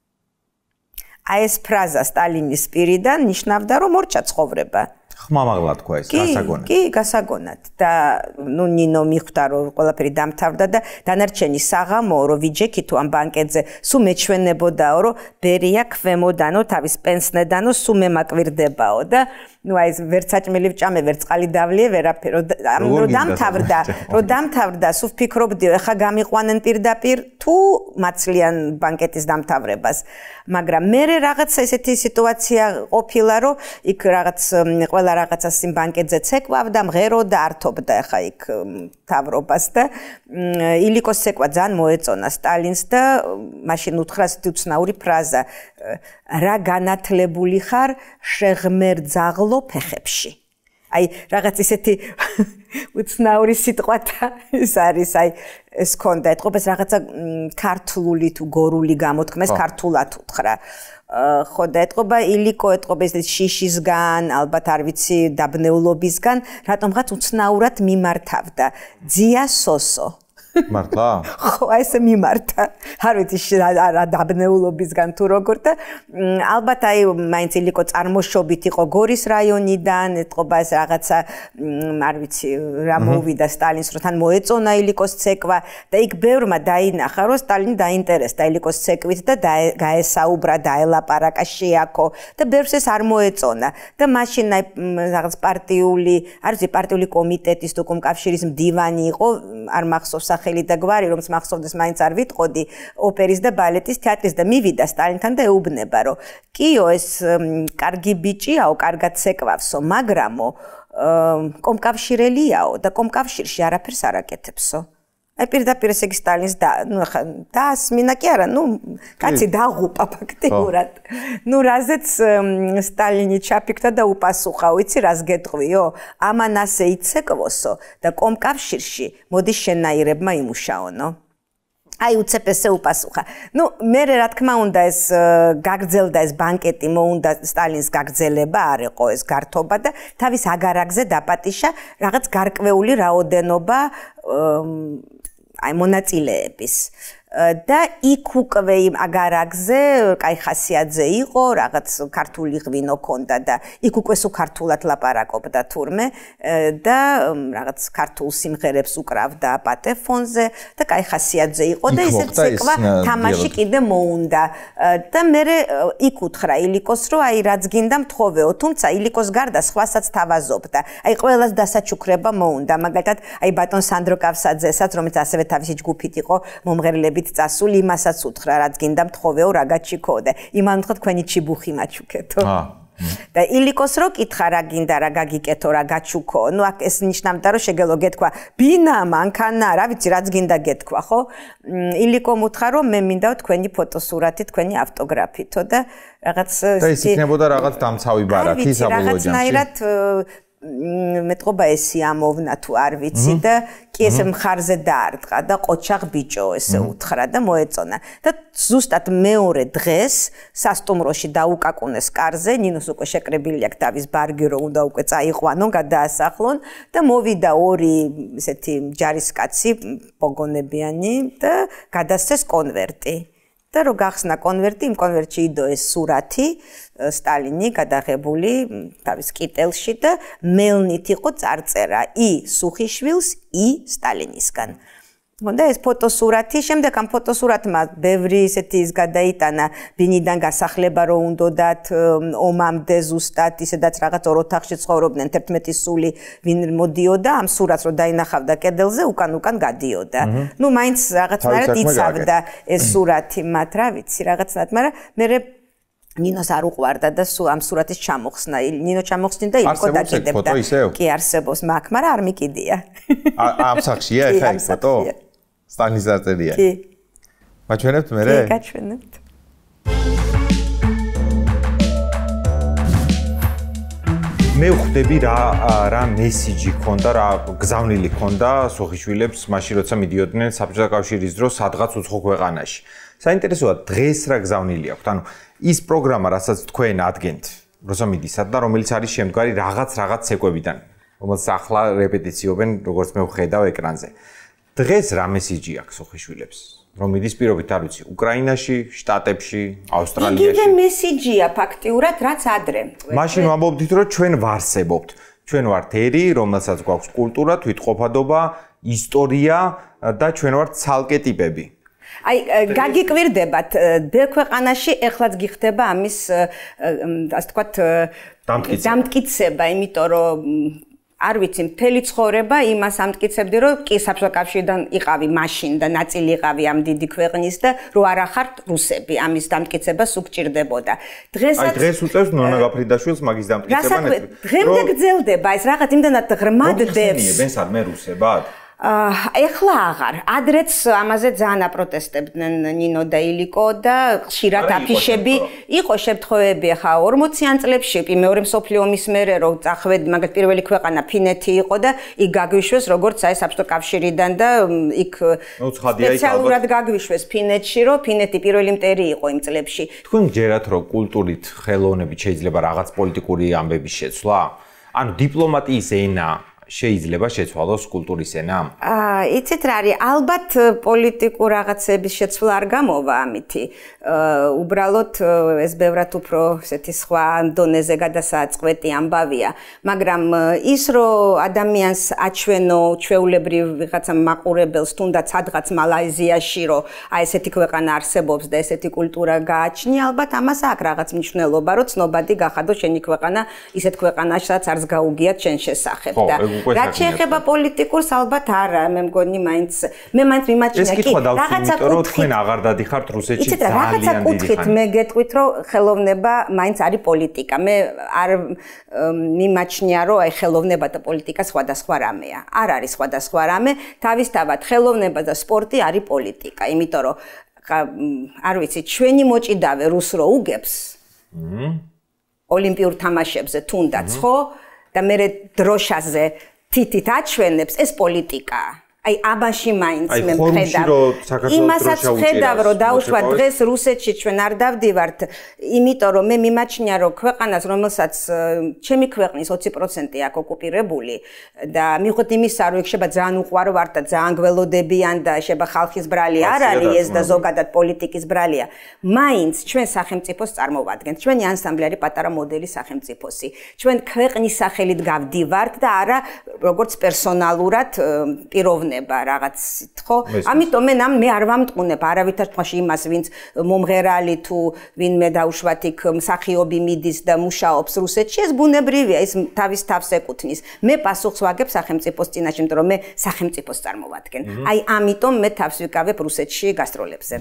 აი ეს ფრაზა სტალინის პირიდან ნიშნავდა რომ მორჩა ცხოვრება. ხმამაღლა თქვა ეს გასაგონად. კი, გასაგონად და ნუ ნინო მიხვდა რომ ყველაფერი დამთავრდა და დანარჩენი საღამო რომ ვიჯექი თუ ამ ბანკეტზე სულ მეჩვენებოდაო რომ ბერია ქვემოდანო თავის პენსნედანო სულ მემაკვირდებაო და ну აი ეს ვერც საჭმელი ვჭამე ვერც წყალი დავლიე ვერაფერი რომ დამთავრდა რომ დამთავრდა სულ ვფიქრობდიო ეხა გამიყვანენ პირდაპირ თუ მაცლიან ბანკეტის დამთავრებას მაგრამ მე რაღაცა ესეთი სიტუაცია ყოფილა რომ იქ რაღაც ყველა რაღაცას იმ ბანკეტზე ცეკვავდა მღეროდა ართობდა ეხა იქ თავრობას და ილიკოს ცეკვა ძალიან მოეწონა სტალინს და მაშინ უთხრა უცნაური ფრაზა რა განათლებული ხარ შეღმერძაღლო ფეხებში აი რაღაც ისეთი უცნაური სიტყვათა ის არის აი ეს ქონდა ეთყობს რაღაცა ქართლული თუ გორული გამოთქმა ეს ქართულად უთხრა ხო და ეთყობა ილიკო ეთყობა ეს შიშისგან ალბათ არ ვიცი დაბნეულობისგან რატომღაც უცნაურად მიმართავდა ძია სოსო მართლა? ხო, აი ესე მიმართა. არ ვიცი რა დაბნეულობისგან თუ როგორ და ალბათ აი მაინც ილიკო წარმოშობით იყო გორის რაიონიდან, ეთყობა ეს რაღაცა არ ვიცი რა მოვიდა სტალინს რო თან მოეწონა ილიკოს ცეკვა და იქ ბევრმა დაინახა რომ სტალინი დაინტერესდა ილიკოს ცეკვით და გაესაუბრა, დაელაპარაკა, შეაქო და ბევრს ეს არ მოეწონა და მაშინ აი რაღაც პარტიული, არ ვიცი პარტიული კომიტეტის თუ კომკავშირის მდივანი იყო, არ მახსოვს სახელი და გვარი, რომც მახსოვდეს მაინც არ ვიტყოდი, ოპერის და ბალეტის თეატრის და მივიდა სტალინთან და ეუბნება, რომ კიო ეს კარგი ბიჭიაო, კარგად ცეკვავსო, მაგრამო კომკავშირელიაო და კომკავშირში არაფერს არ აკეთებსო. აი პირდაპირ ესე იგი სტალინს და ნუ ხა დაასმინა კი არა, ნუ კაცი დაღუპა ფაქტიურად. ნუ რაზეც სტალინი ჩაფიქრა და უპასუხა, ვიცი რას გეტყვიო? ამან ასე იცეკვოსო და კომკავშირში მოდი შენაირებმა იმუშაონო. აი უცებ ესე უპასუხა. ნუ მე რა თქმა უნდა ეს გაგრძელდა ეს ბანკეტი, მოუნდა სტალინს გაგრძელება, არ იყო ეს გართობა და თავის აგარაგზე დაპატიშა რაღაც გარკვეული რაოდენობა აი მონაწილეების და იქ უკვე იმ აგარაგზე კაი ხასიათზე იყო, რაღაც ქართული ღვინო ქონდა და იქ უკვე სულ ქართულად ლაპარაკობდა თურმე და რაღაც ქართულ სიმღერებს უკრავდა პატეფონზე და კაი ხასიათზე იყო და ისე ცეკვა თამაში კიდე მოუნდა და მე იქ უთხრა ილიკოს რომ აი რაც გინდა მთხოვეო, თუმცა ილიკოს გარდა სხვასაც თავაზობდა. აი ყველას დასაჩუქრება მოუნდა, მაგალითად აი ბატონ სანდრო კავსაძესაც, რომელიც ასევე თავისი ჯგუფით იყო მომღერლები წასული იმასაც უთხრა რაც გინდა მთხოვეო რა გაჩიქო და იმან უთხრა თქვენი ჩიბუხი მაჩუქეთო. და ილიკოს რო კითხა რა გინდა რა გაგიკეთო რა გაჩუქო, ნუ აქ ეს ნიშნავდა რომ შეგელო გეთქვა ბინა მანქანა რა ვიცი რაც გინდა გეთქვა ხო? ილიკომ უთხრა რომ მე მინდა თქვენი ფოტოსურათი, თქვენი ავტოგრაფითო და რაღაც და ის იქნებოდა რაღაც დამცავი ბარათი საბოლოო ჯამში. მეტყობა ესი ამოვნა თუ არ ვიცი და კი ესე მხარზე დაარტყა და ყოჩაღ ბიჭო ესე უთხრა და მოეწონა და ზუსტად მეორე დღეს სასტუმროში დაუკაკუნეს კარზე, ნინოს უკვე შეკრებილი აქვს დავის ბარგი რომ უნდა უკვე წაიყვანონ, გადაასახლონ და მოვიდა ორი ესეთი ჯარისკაცი პოგონებიანი და გადასცეს კონვერტი. და რო გახსნა კონვერტი, იმ კონვერტში იდოეს სურათი სტალინი გადაღებული თავის კიტელში და მელნით იყო წარწერა ი სუხიშვილს ი სტალინისგან. და ეს ფოტოსურათი, შემდეგ ამ ფოტოსურათმა ბევრი ისეთი ის გადაიტანა ბინიდან გასახლება რო უნდათ ომამდე ზუსტად, ისედაც რაღაც ორ ოთახში ცხოვრობდნენ, თერთმეტი სული ვინ მოდიოდა, ამ სურათს რო დაინახავდა კედელზე, უკან უკან გადიოდა. ნუ მაინც რაღაცნაირად იცავდა ეს სურათი მათ, რა ვიცი, რაღაცნაირად, მაგრამ მე ნინოს არ უყვარდა და სულ ამ სურათის ჩამოხსნა. ნინო ჩამოხსნიდა, ილიკო დაკიდებდა. კი არსებობს, მაგ, მაგრამ არ მიკიდია. ამ სახშია ეხა ეს ფოტო? სტალინის არწერია. კი. მაჩვენებთ მე? კი, გაჩვენებთ. მე ვხვდები რა რა მესიჯი ქონდა, რა გზავნილი ქონდა სუხიშვილებს, მაშინ როცა მიდიოდნენ საბჭოთა კავშირის დროს სადღაც უცხო ქვეყანაში. საინტერესოა დღეს რა გზავნილი აქვს. ანუ ის პროგრამა, რასაც თქვენ ადგენთ, როცა მიდისათ და რომელიც არის შემდგარი რაღაც რაღაც ცეკვებიდან, რომელსაც ახლა რეპეტიციობენ, როგორც მე ვხედავ ეკრანზე. დღეს რა მესიჯი აქვს სუხიშვილებს? რომ მიდის პირობით არ ვიცი, უკრაინაში, შტატებში, ავსტრალიაში. იგივე მესიჯია ფაქტიურად, რაც ადრე. მაშინ ვამბობდით, რომ ჩვენ ვარსებობთ. ჩვენ ვართ ერი, რომელსაც გვაქვს კულტურა, თვითყოფადობა, ისტორია და ჩვენ ვართ ცალკე ტიპები. აი გაგიკვირდებათ ბევრ ქვეყანაში ეხლაც გიხდება ამის ასე ვთქვათ დამტკიცება, იმიტომ რომ არ ვიცი, მთელი ცხოვრება იმას ამტკიცებდი, რომ კი საბჭოთა კავშირიდან იყავი მაშინ და ნაწილი იყავი ამ დიდი ქვეყნის და რომ არა ხართ რუსები, ამის დამტკიცება სუგჭირდებოდა. დღესაც აი დღეს უწევს ნონა გაფრიდაშვილს მაგის დამტკიცება ნეტ. დღემდე გრძელდება ეს რაღაც იმდანაც ღრმად დევს. მოხსნიებენ სადმე რუსებად? ეხლა აღარ. ადრეც ამაზე ძალიან აპროტესტებდნენ ნინო და ილიკო და ხშირად აფიშები იყო შემთხვევები ხა ორმოციან წლებში კი მეორე მსოფლიო ომის მერე რომ წახვედი მაგალითად პირველი ქვეყანა ფინეთი იყო და იქ გაგვიშვეს როგორც აი საბჭოთა კავშირიდან და იქ სპეციალურად გაგვიშვეს ფინეთში რომ ფინეთი პირველი მტერი იყო იმ წლებში. თქვენ გჯერათ რომ კულტურით ხელოვნებით შეიძლება რაღაც პოლიტიკური ამბების შეცვლა? ანუ დიპლომატიის ენა შეიძლება შეცვალოს კულტურის ენა? აა, იცით რა არის, ალბათ პოლიტიკურ რაღაცების შეცვლა არ გამოვა ამითი. უბრალოდ ეს ბევრად უფრო ესეთი სხვა დონეზე გადასაწყვეტი ამბავია, მაგრამ ის რომ ადამიანს აჩვენო ჩვეულებრივ ვიღაცა მაყურებელს თუნდაც სადღაც მალაიზიაში რომ აი ესეთი ქვეყანა არსებობს და ესეთი კულტურა გააჩნია, ალბათ ამას აქვს რაღაც მნიშვნელობა, რომ ცნობადი გახადო შენი ქვეყანა ისეთ ქვეყანაშიც არც გაუგიათ შენ შესახებ და რაც შეეხება პოლიტიკურს ალბათ არა, მე მგონი მაინც მე მაინც მიმაჩნია კი რაღაცა კუთხით თქვენ აღარ დადიხართ რუსეთში რაღაცა კუთხით მე გეტყვით რომ ხელოვნება მაინც არის პოლიტიკა. მე არ მიმაჩნია რომ აი ხელოვნება და პოლიტიკა სხვადასხვა რამეა. არ არის სხვადასხვა რამე, თავისთავად ხელოვნება და სპორტი არის პოლიტიკა, იმიტომ რომ არ ვიცი, ჩვენი მოჭიდავე რუს რო უგებს ოლიმპიურ თამაშებზე თუნდაც ხო და მე დროშაზე თითით აჩვენებს, ეს პოლიტიკაა. აი აბაში მაინც მე მხედავ. იმასაც ხედავ რომ დაუშვათ დღეს რუსეთში ჩვენ არ დავდივართ, იმიტომ რომ მე მიმაჩნია რომ ქვეყანას რომელსაც ჩემი ქვეყნის ოცი პროცენტი აქვს ოკუპირებული და მივხვდით იმისა რომ იქ შეიძლება ძალიან უყვარო ვარ და ძალიან გველოდებიან და შეიძლება ხალხის ბრალი არ არის ეს და ზოგადად პოლიტიკის ბრალია. მაინც ჩვენ სახელმწიფოს წარმოვადგენთ. ჩვენი ანსამბლი არის პატარა მოდელი სახელმწიფოსი. ჩვენ ქვეყნის სახელით გავდივართ და არა როგორც პერსონალურად პიროვნებად რაღაცით ხო? ამიტომ მე ნამ მე არ ვამტყუნებ არავითარ თვალში იმას, ვინც მომღერალი თუ ვინმე დაუშვათ იქ მსახიობი მიდის და მუშაობს რუსეთში, ეს ბუნებრივია, ის თავის თავს ეკუთვნის. მე პასუხს ვაგებ სახელმწიფოს წინაშე, იმიტომ რომ მე სახელმწიფოს წარმოვადგენ. აი ამიტომ მე თავს ვიკავებ რუსეთში გასტროლებზე.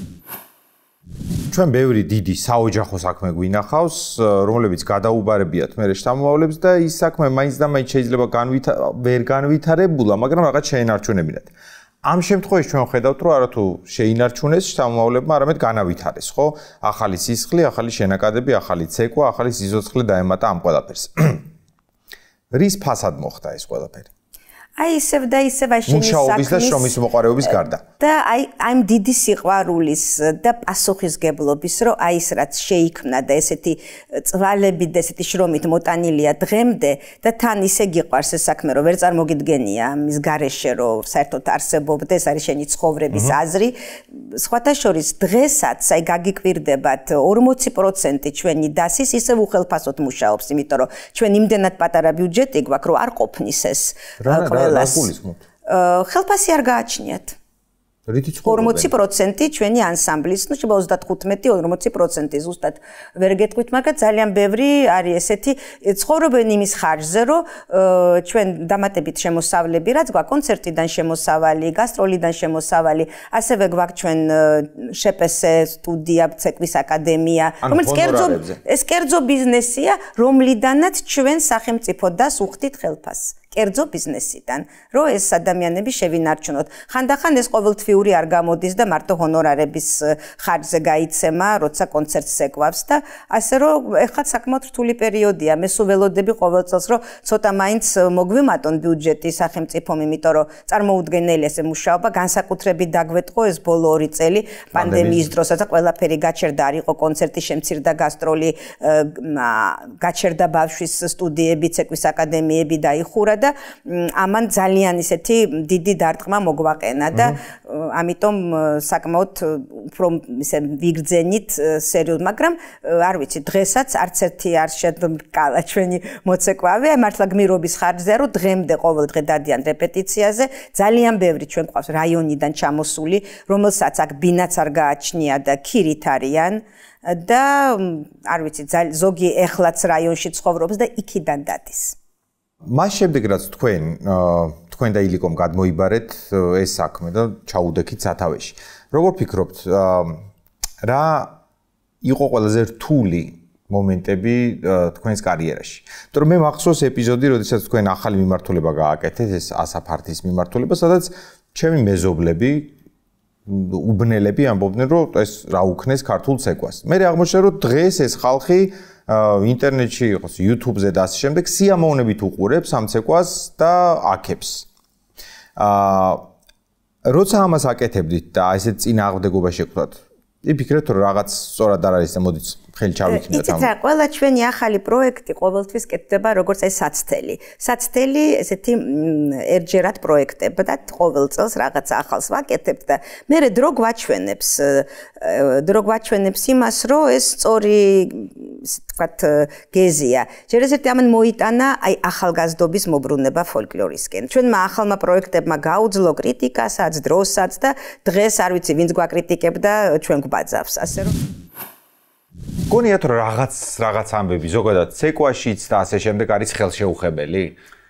ჩვენ ბევრი დიდი საოჯახო საქმე გვინახავს, რომლებიც გადაუბარებიათ მერე შთამომავლებს და ის საქმე მაინც და მაინც შეიძლება ვერ განვითარებულა, მაგრამ რაღაც შეენარჩუნებინათ. ამ შემთხვევაში ჩვენ ხედავთ, რომ არათუ შეინარჩუნეს შთამომავლებმა, არამედ განავითარეს, ხო? ახალი სისხლი, ახალი შენაკადები, ახალი ცეკვა, ახალი სიცოცხლე დაემატა ამ ყველაფერს. რის ფასად მოხდა ეს ყველაფერი? აი ისევ და ისევ აი შენი მუშაობის და შრომის მოყარეობის გარდა. და აი აი დიდი სიყვარულის და პასუხისგებლობის, რომ აი ეს რაც შეიქმნა და ესეთი წვალები და ესეთი შრომით მოტანილია დღემდე და თან ისე გიყვარს ეს საქმე, რომ ვერ წარმოგიდგენია მის გარეშე, რომ საერთოდ არსებობდა, ეს არის შენი ცხოვრების აზრი. სხვათა შორის დღესაც აი გაგიკვირდებათ ორმოცი პროცენტი ჩვენი დასის ისევ უხელფასოდ მუშაობს, იმიტომ რომ ჩვენ იმდენად პატარა ბიუჯეტი გვაქვს, რომ არ ყოფნის ეს ხელფასი არ გააჩნიათ. ორმოცი პროცენტი ჩვენი ანსამბლის, ну შეიძლება ოცდათხუთმეტი ორმოცი პროცენტი ზუსტად ვერ გეტყვით, მაგრამ ძალიან ბევრი არის ესეთი ცხოვრობენ იმის ხარჯზე, რომ ჩვენ დამატებით შემოსავლები, რაც გვაქვს კონცერტიდან შემოსავალი, გასტროლიდან შემოსავალი, ასევე გვაქვს ჩვენ შპს სტუდია, ცეკვის აკადემია, რომელიც კერძო ეს კერძო ბიზნესია, რომლიდანაც ჩვენ სახელმწიფო დას უხდით ხელფასს. კერძო ბიზნესიდან, რომ ეს ადამიანები შევინარჩუნოთ. ხანდახან ეს ყოველთვიური არ გამოდის და მარტო ჰონორარების ხარჯზე გაიცემა, როცა კონცერტს ეკვავს და ასე რომ ეხლა საკმაოდ რთული პერიოდია. მე სულ ველოდები ყოველ წელს, რომ ცოტა მაინც მოგვიმატონ ბიუჯეტი სახელმწიფომ, იმიტომ რომ წარმოუდგენელი ესე მუშაობა, განსაკუთრებით დაგვეტყო ეს ბოლო ორი წელი პანდემიის დროსაც და ყველაფერი გაჩერდა, არ იყო კონცერტი, შემცირდა გასტროლი, გაჩერდა ბავშვის სტუდიები, ცეკვის აკადემიები დაიხურა და ამან ძალიან ისეთი დიდი დარტყმა მოგვაყენა და ამიტომ საკმაოდ უფრო ისე ვიგრძენით სერიოზულად, მაგრამ არ ვიცი, დღესაც არც ერთი არ შედგა ჩვენი მოცეკვავე, მართლა გმირობის ხარჯზე, რომ დღემდე ყოველ დღე დადიან რეპეტიციაზე, ძალიან ბევრი ჩვენ ყავს რაიონიდან ჩამოსული, რომელსაც აქ ბინაც არ გააჩნია და ქირით არიან და არ ვიცი, ზოგი ეხლაც რაიონში ცხოვრობს და იქიდან დადის. მას შემდეგ რაც თქვენ თქვენ და ილიკომ გადმოიბარეთ ეს საქმე და ჩაუდექით სათავეში. როგორ ფიქრობთ, რა იყო ყველაზე რთული მომენტები თქვენს კარიერაში? იმიტომ რომ მე მახსოვს ეპიზოდი, როდესაც თქვენ ახალი მიმართულება გააკეთეთ, ეს ასაფართის მიმართულება, სადაც ჩემი მეზობლები უბნელები ამბობდნენ, რომ ეს რა უქნეს ქართულ ცეკვას. მე აღმოჩნდა, რომ დღეს ეს ხალხი ინტერნეტში იყოს, YouTube-ზე და ასე შემდეგ, სიამოვნებით უყურებს ამ ცეკვას და აქებს. აა როცა ამას აკეთებდით და ესეთ წინააღმდეგობა შეგხვდათ, იფიქრეთ რომ რაღაც სწორად არ არის და მოდით ხელი ჩავიქნიოთ ამ. იცით რა, ყველა ჩვენი ახალი პროექტი ყოველთვის კეთდება როგორც ეს საცდელი. საცდელი ესეთი ერთჯერად პროექტებად ყოველ წელს რაღაც ახალს ვაკეთებთ და მე დრო გვაჩვენებს დრო გვაჩვენებს იმას რომ ეს სწორი ისე თქვათ გეზია. შეიძლება ამან მოიტანა აი ახალგაზრდობის მოbrunება ფოლკლორისკენ. ჩვენმა ახალმა პროექტებმა გაუძლო კრიტიკასაც, დროსაც და დღეს არ ვიცი ვინც გვაკრიტიკებდა ჩვენ გვბაძავს, ასე რომ გონიათ რომ რაღაც რაღაც ამბები ზოგადად ცეკვაშიც და ასე შემდეგ არის ხელშეუხებელი?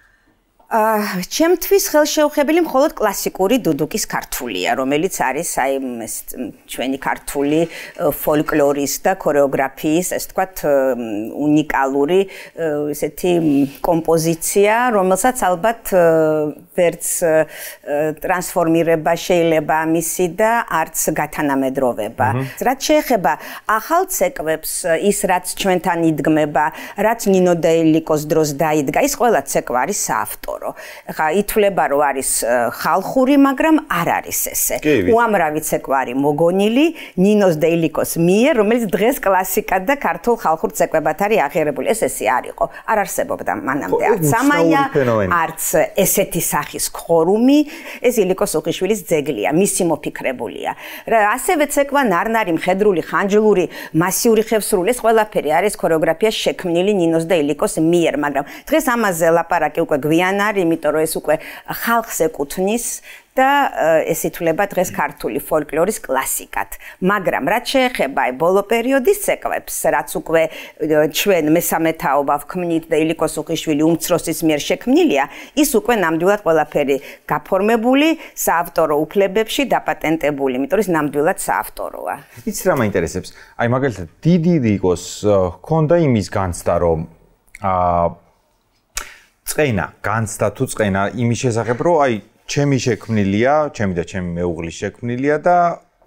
აა ჩემთვის ხელშეუხებელი მხოლოდ კლასიკური დუდუკის ქართულია, რომელიც არის აი ეს ჩვენი ქართული ფოლკლორის და ქორეოგრაფიის, ასე ვთქვათ, უნიკალური ესეთი კომპოზიცია, რომელსაც ალბათ ვერც ტრანსფორმირება შეიძლება მისი და არც გათანამედროვება. რაც შეეხება ახალ ცეკვებს, ის რაც ჩვენთან იდგმება, რაც ნინო და ილიკოს დროს დაიდგა, ის ყველა ცეკვა არის საავტორო. ხა ითვლება რომ არის ხალხური, მაგრამ არ არის ესე. უამრავი ცეკვა არის მოგონილი ნინოს და ილიკოს მიერ, რომელიც დღეს კლასიკად და ქართულ ხალხურ ცეკვებად არის აღიარებული. ეს ესე არ იყო. არ არსებობდა მანამდე არც სამაია, არც ესეთი სახის ხორუმი. ეს ილიკოს სუხიშვილის ძეგლია, მისი მოფიქრებულია. რა ასევე ცეკვა ნარნარი, მხედრული, ხანჯლური, მასიური ხევსურული, ეს ყველაფერი არის ქორეოგრაფიას შექმნილი ნინოს და ილიკოს მიერ, მაგრამ დღეს ამაზე ლაპარაკი უკვე გვიან არის, იმიტომ რომ ეს უკვე ხალხს ეკუთვნის და ეს ითვლება დღეს ქართული ფოლკლორის კლასიკად. მაგრამ რაც შეეხება აი ბოლო პერიოდის ცეკვებს, რაც უკვე ჩვენ მესამე თაობა ვქმნით და ილიკოს სუხიშვილი უმცროსის მიერ შექმნილია, ის უკვე ნამდვილად ყველაფერი გაფორმებული, საავტორო უფლებებში დაპატენტებული, იმიტომ რომ ის ნამდვილად საავტოროა. იცით რა მაინტერესებს? აი მაგალითად დიდი ილიკოს ჰქონდა იმის განცდა, რომ აა წენა, განცდა თუ წენა იმის შესახებ, რომ აი ჩემი შექმნილია, ჩემი და ჩემი მეუღლის შექმნილია და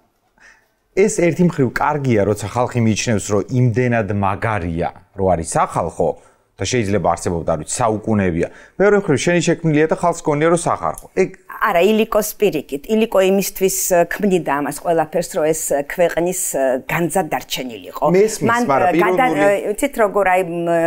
ეს ერთი მხრივ კარგია, როცა ხალხი მიიჩნევს, რომ იმდენად მაგარია, რომ არის სახალხო და შეიძლება არსებობდა, არ ვიცი, საუკუნეებია. მეორე მხრივ შენი შექმნილია და ხალხს გონია, რომ სახალხო. ეგ არა, ილიკოს პირიქით. ილიკო იმისთვის ქმნიდა ამას ყველაფერს, რომ ეს ქვეყნის განძად დარჩენილიყო. მან ვიცით როგორ აი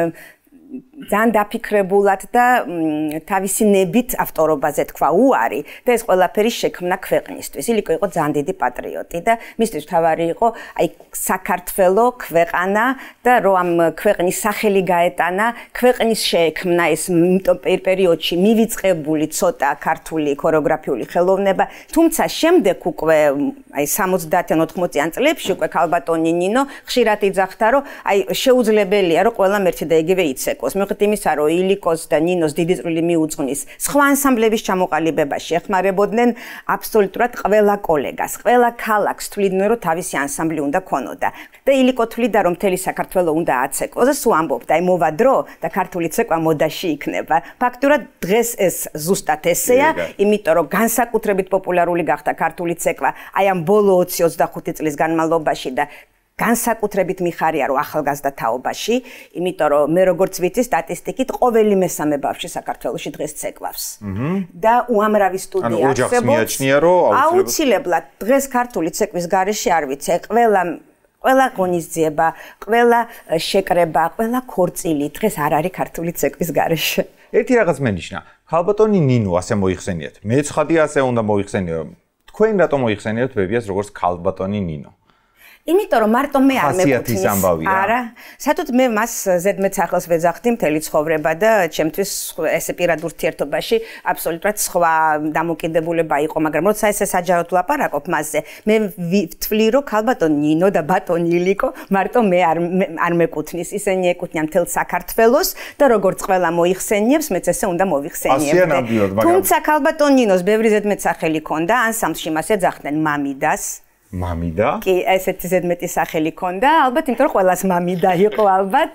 ძალიან დაფიქრებულად და თავისი ნებით ავტორობაზე თქვა უარი და ეს ყველაფერი შექმნა ქვეყნისთვის. ილიკო იყო ძალიან დიდი პატრიოტი და მისთვის თავარი იყო აი საქართველო, ქვეყანა და რომ ამ ქვეყნის სახელი გაეტანა, ქვეყნის შეექმნა ეს პერიოდში მივიწყებული ცოტა ქართული ქორეოგრაფიული ხელოვნება, თუმცა შემდეგ უკვე აი სამოცდაათიან ოთხმოციან წლებში უკვე ქალბატონი ნინო ხშირად იძახდა, რომ აი შეუძლებელია რომ ყველამ ერთი და იგივე იცეკოს. მიუხედავად იმისა, რომ ილიკოს და ნინოს დიდი წვლილი მიუძღვნის სხვა ანსამბლების ჩამოყალიბებაში, ეხმარებოდნენ აბსოლუტურად ყველა კოლეგას, ყველა ქალაქს თვლიდნენ, რომ თავისი ანსამბლი უნდა ქონოდა. და ილიკო თვლიდა, რომ მთელი საქართველო უნდა აცეკვოს და სულ ამბობდა, აი მოვა დრო და ქართული ცეკვა მოდაში იქნება. ფაქტურად დღეს ეს ზუსტად ესეა, იმიტომ რომ განსაკუთრებით პოპულარული გახდა ქართული ცეკვა აი ამ ბოლო ოცი ოცდახუთი წლის განმავლობაში და განსაკუთრებით მიხარია რომ ახალგაზრდა თაობაში, იმიტომ რომ მე როგორც ვიცი სტატისტიკით ყოველი მესამე ბავშვი საქართველოში დღეს ცეკვავს. და უამრავი სტუდია არსებობს. აუცილებლად დღეს ქართული ცეკვის გარეშე არ ვიცი, ყველა ყველა ღონისძიება, ყველა შეკრება, ყველა ქორწილი დღეს არ არის ქართული ცეკვის გარეშე. ერთი რაღაც მენიშნა, ხალბატონი ნინო ასე მოიხსენიათ. მე ცხადია ასე უნდა მოიხსენიო. თქვენ რატომ მოიხსენიოთ ბებიას როგორც ხალბატონი ნინო? იმიტომ რომ მარტო მე არ მეკუთვნის. არა, სათუთ მე მას ზედმეტ სახელს ვეძახდი მთელი ცხოვრება და ჩემთვის ესე პირად ურთიერთობაში აბსოლუტურად სხვა დამოკიდებულება იყო, მაგრამ როცა ესე საჯაროდ ვლაპარაკობ მასზე, მე ვთვლი რომ ქალბატონი ნინო და ბატონი ილიკო მარტო მე არ არ მეკუთვნის, ისინი ეკუთვნიან მთელ საქართველოს და როგორც ყველა მოიხსენიებს, მეც ესე უნდა მოვიხსენიებდე. თუმცა ქალბატონი ნინოს ბევრი ზედმეტ სახელი ჰქონდა, ანსამბლში მას ეძახდნენ მამიდას. მამიდა? კი, ესეთი ზედმეტი სახელი ჰქონდა, ალბათ იმიტომ რომ ყველას მამიდა იყო ალბათ.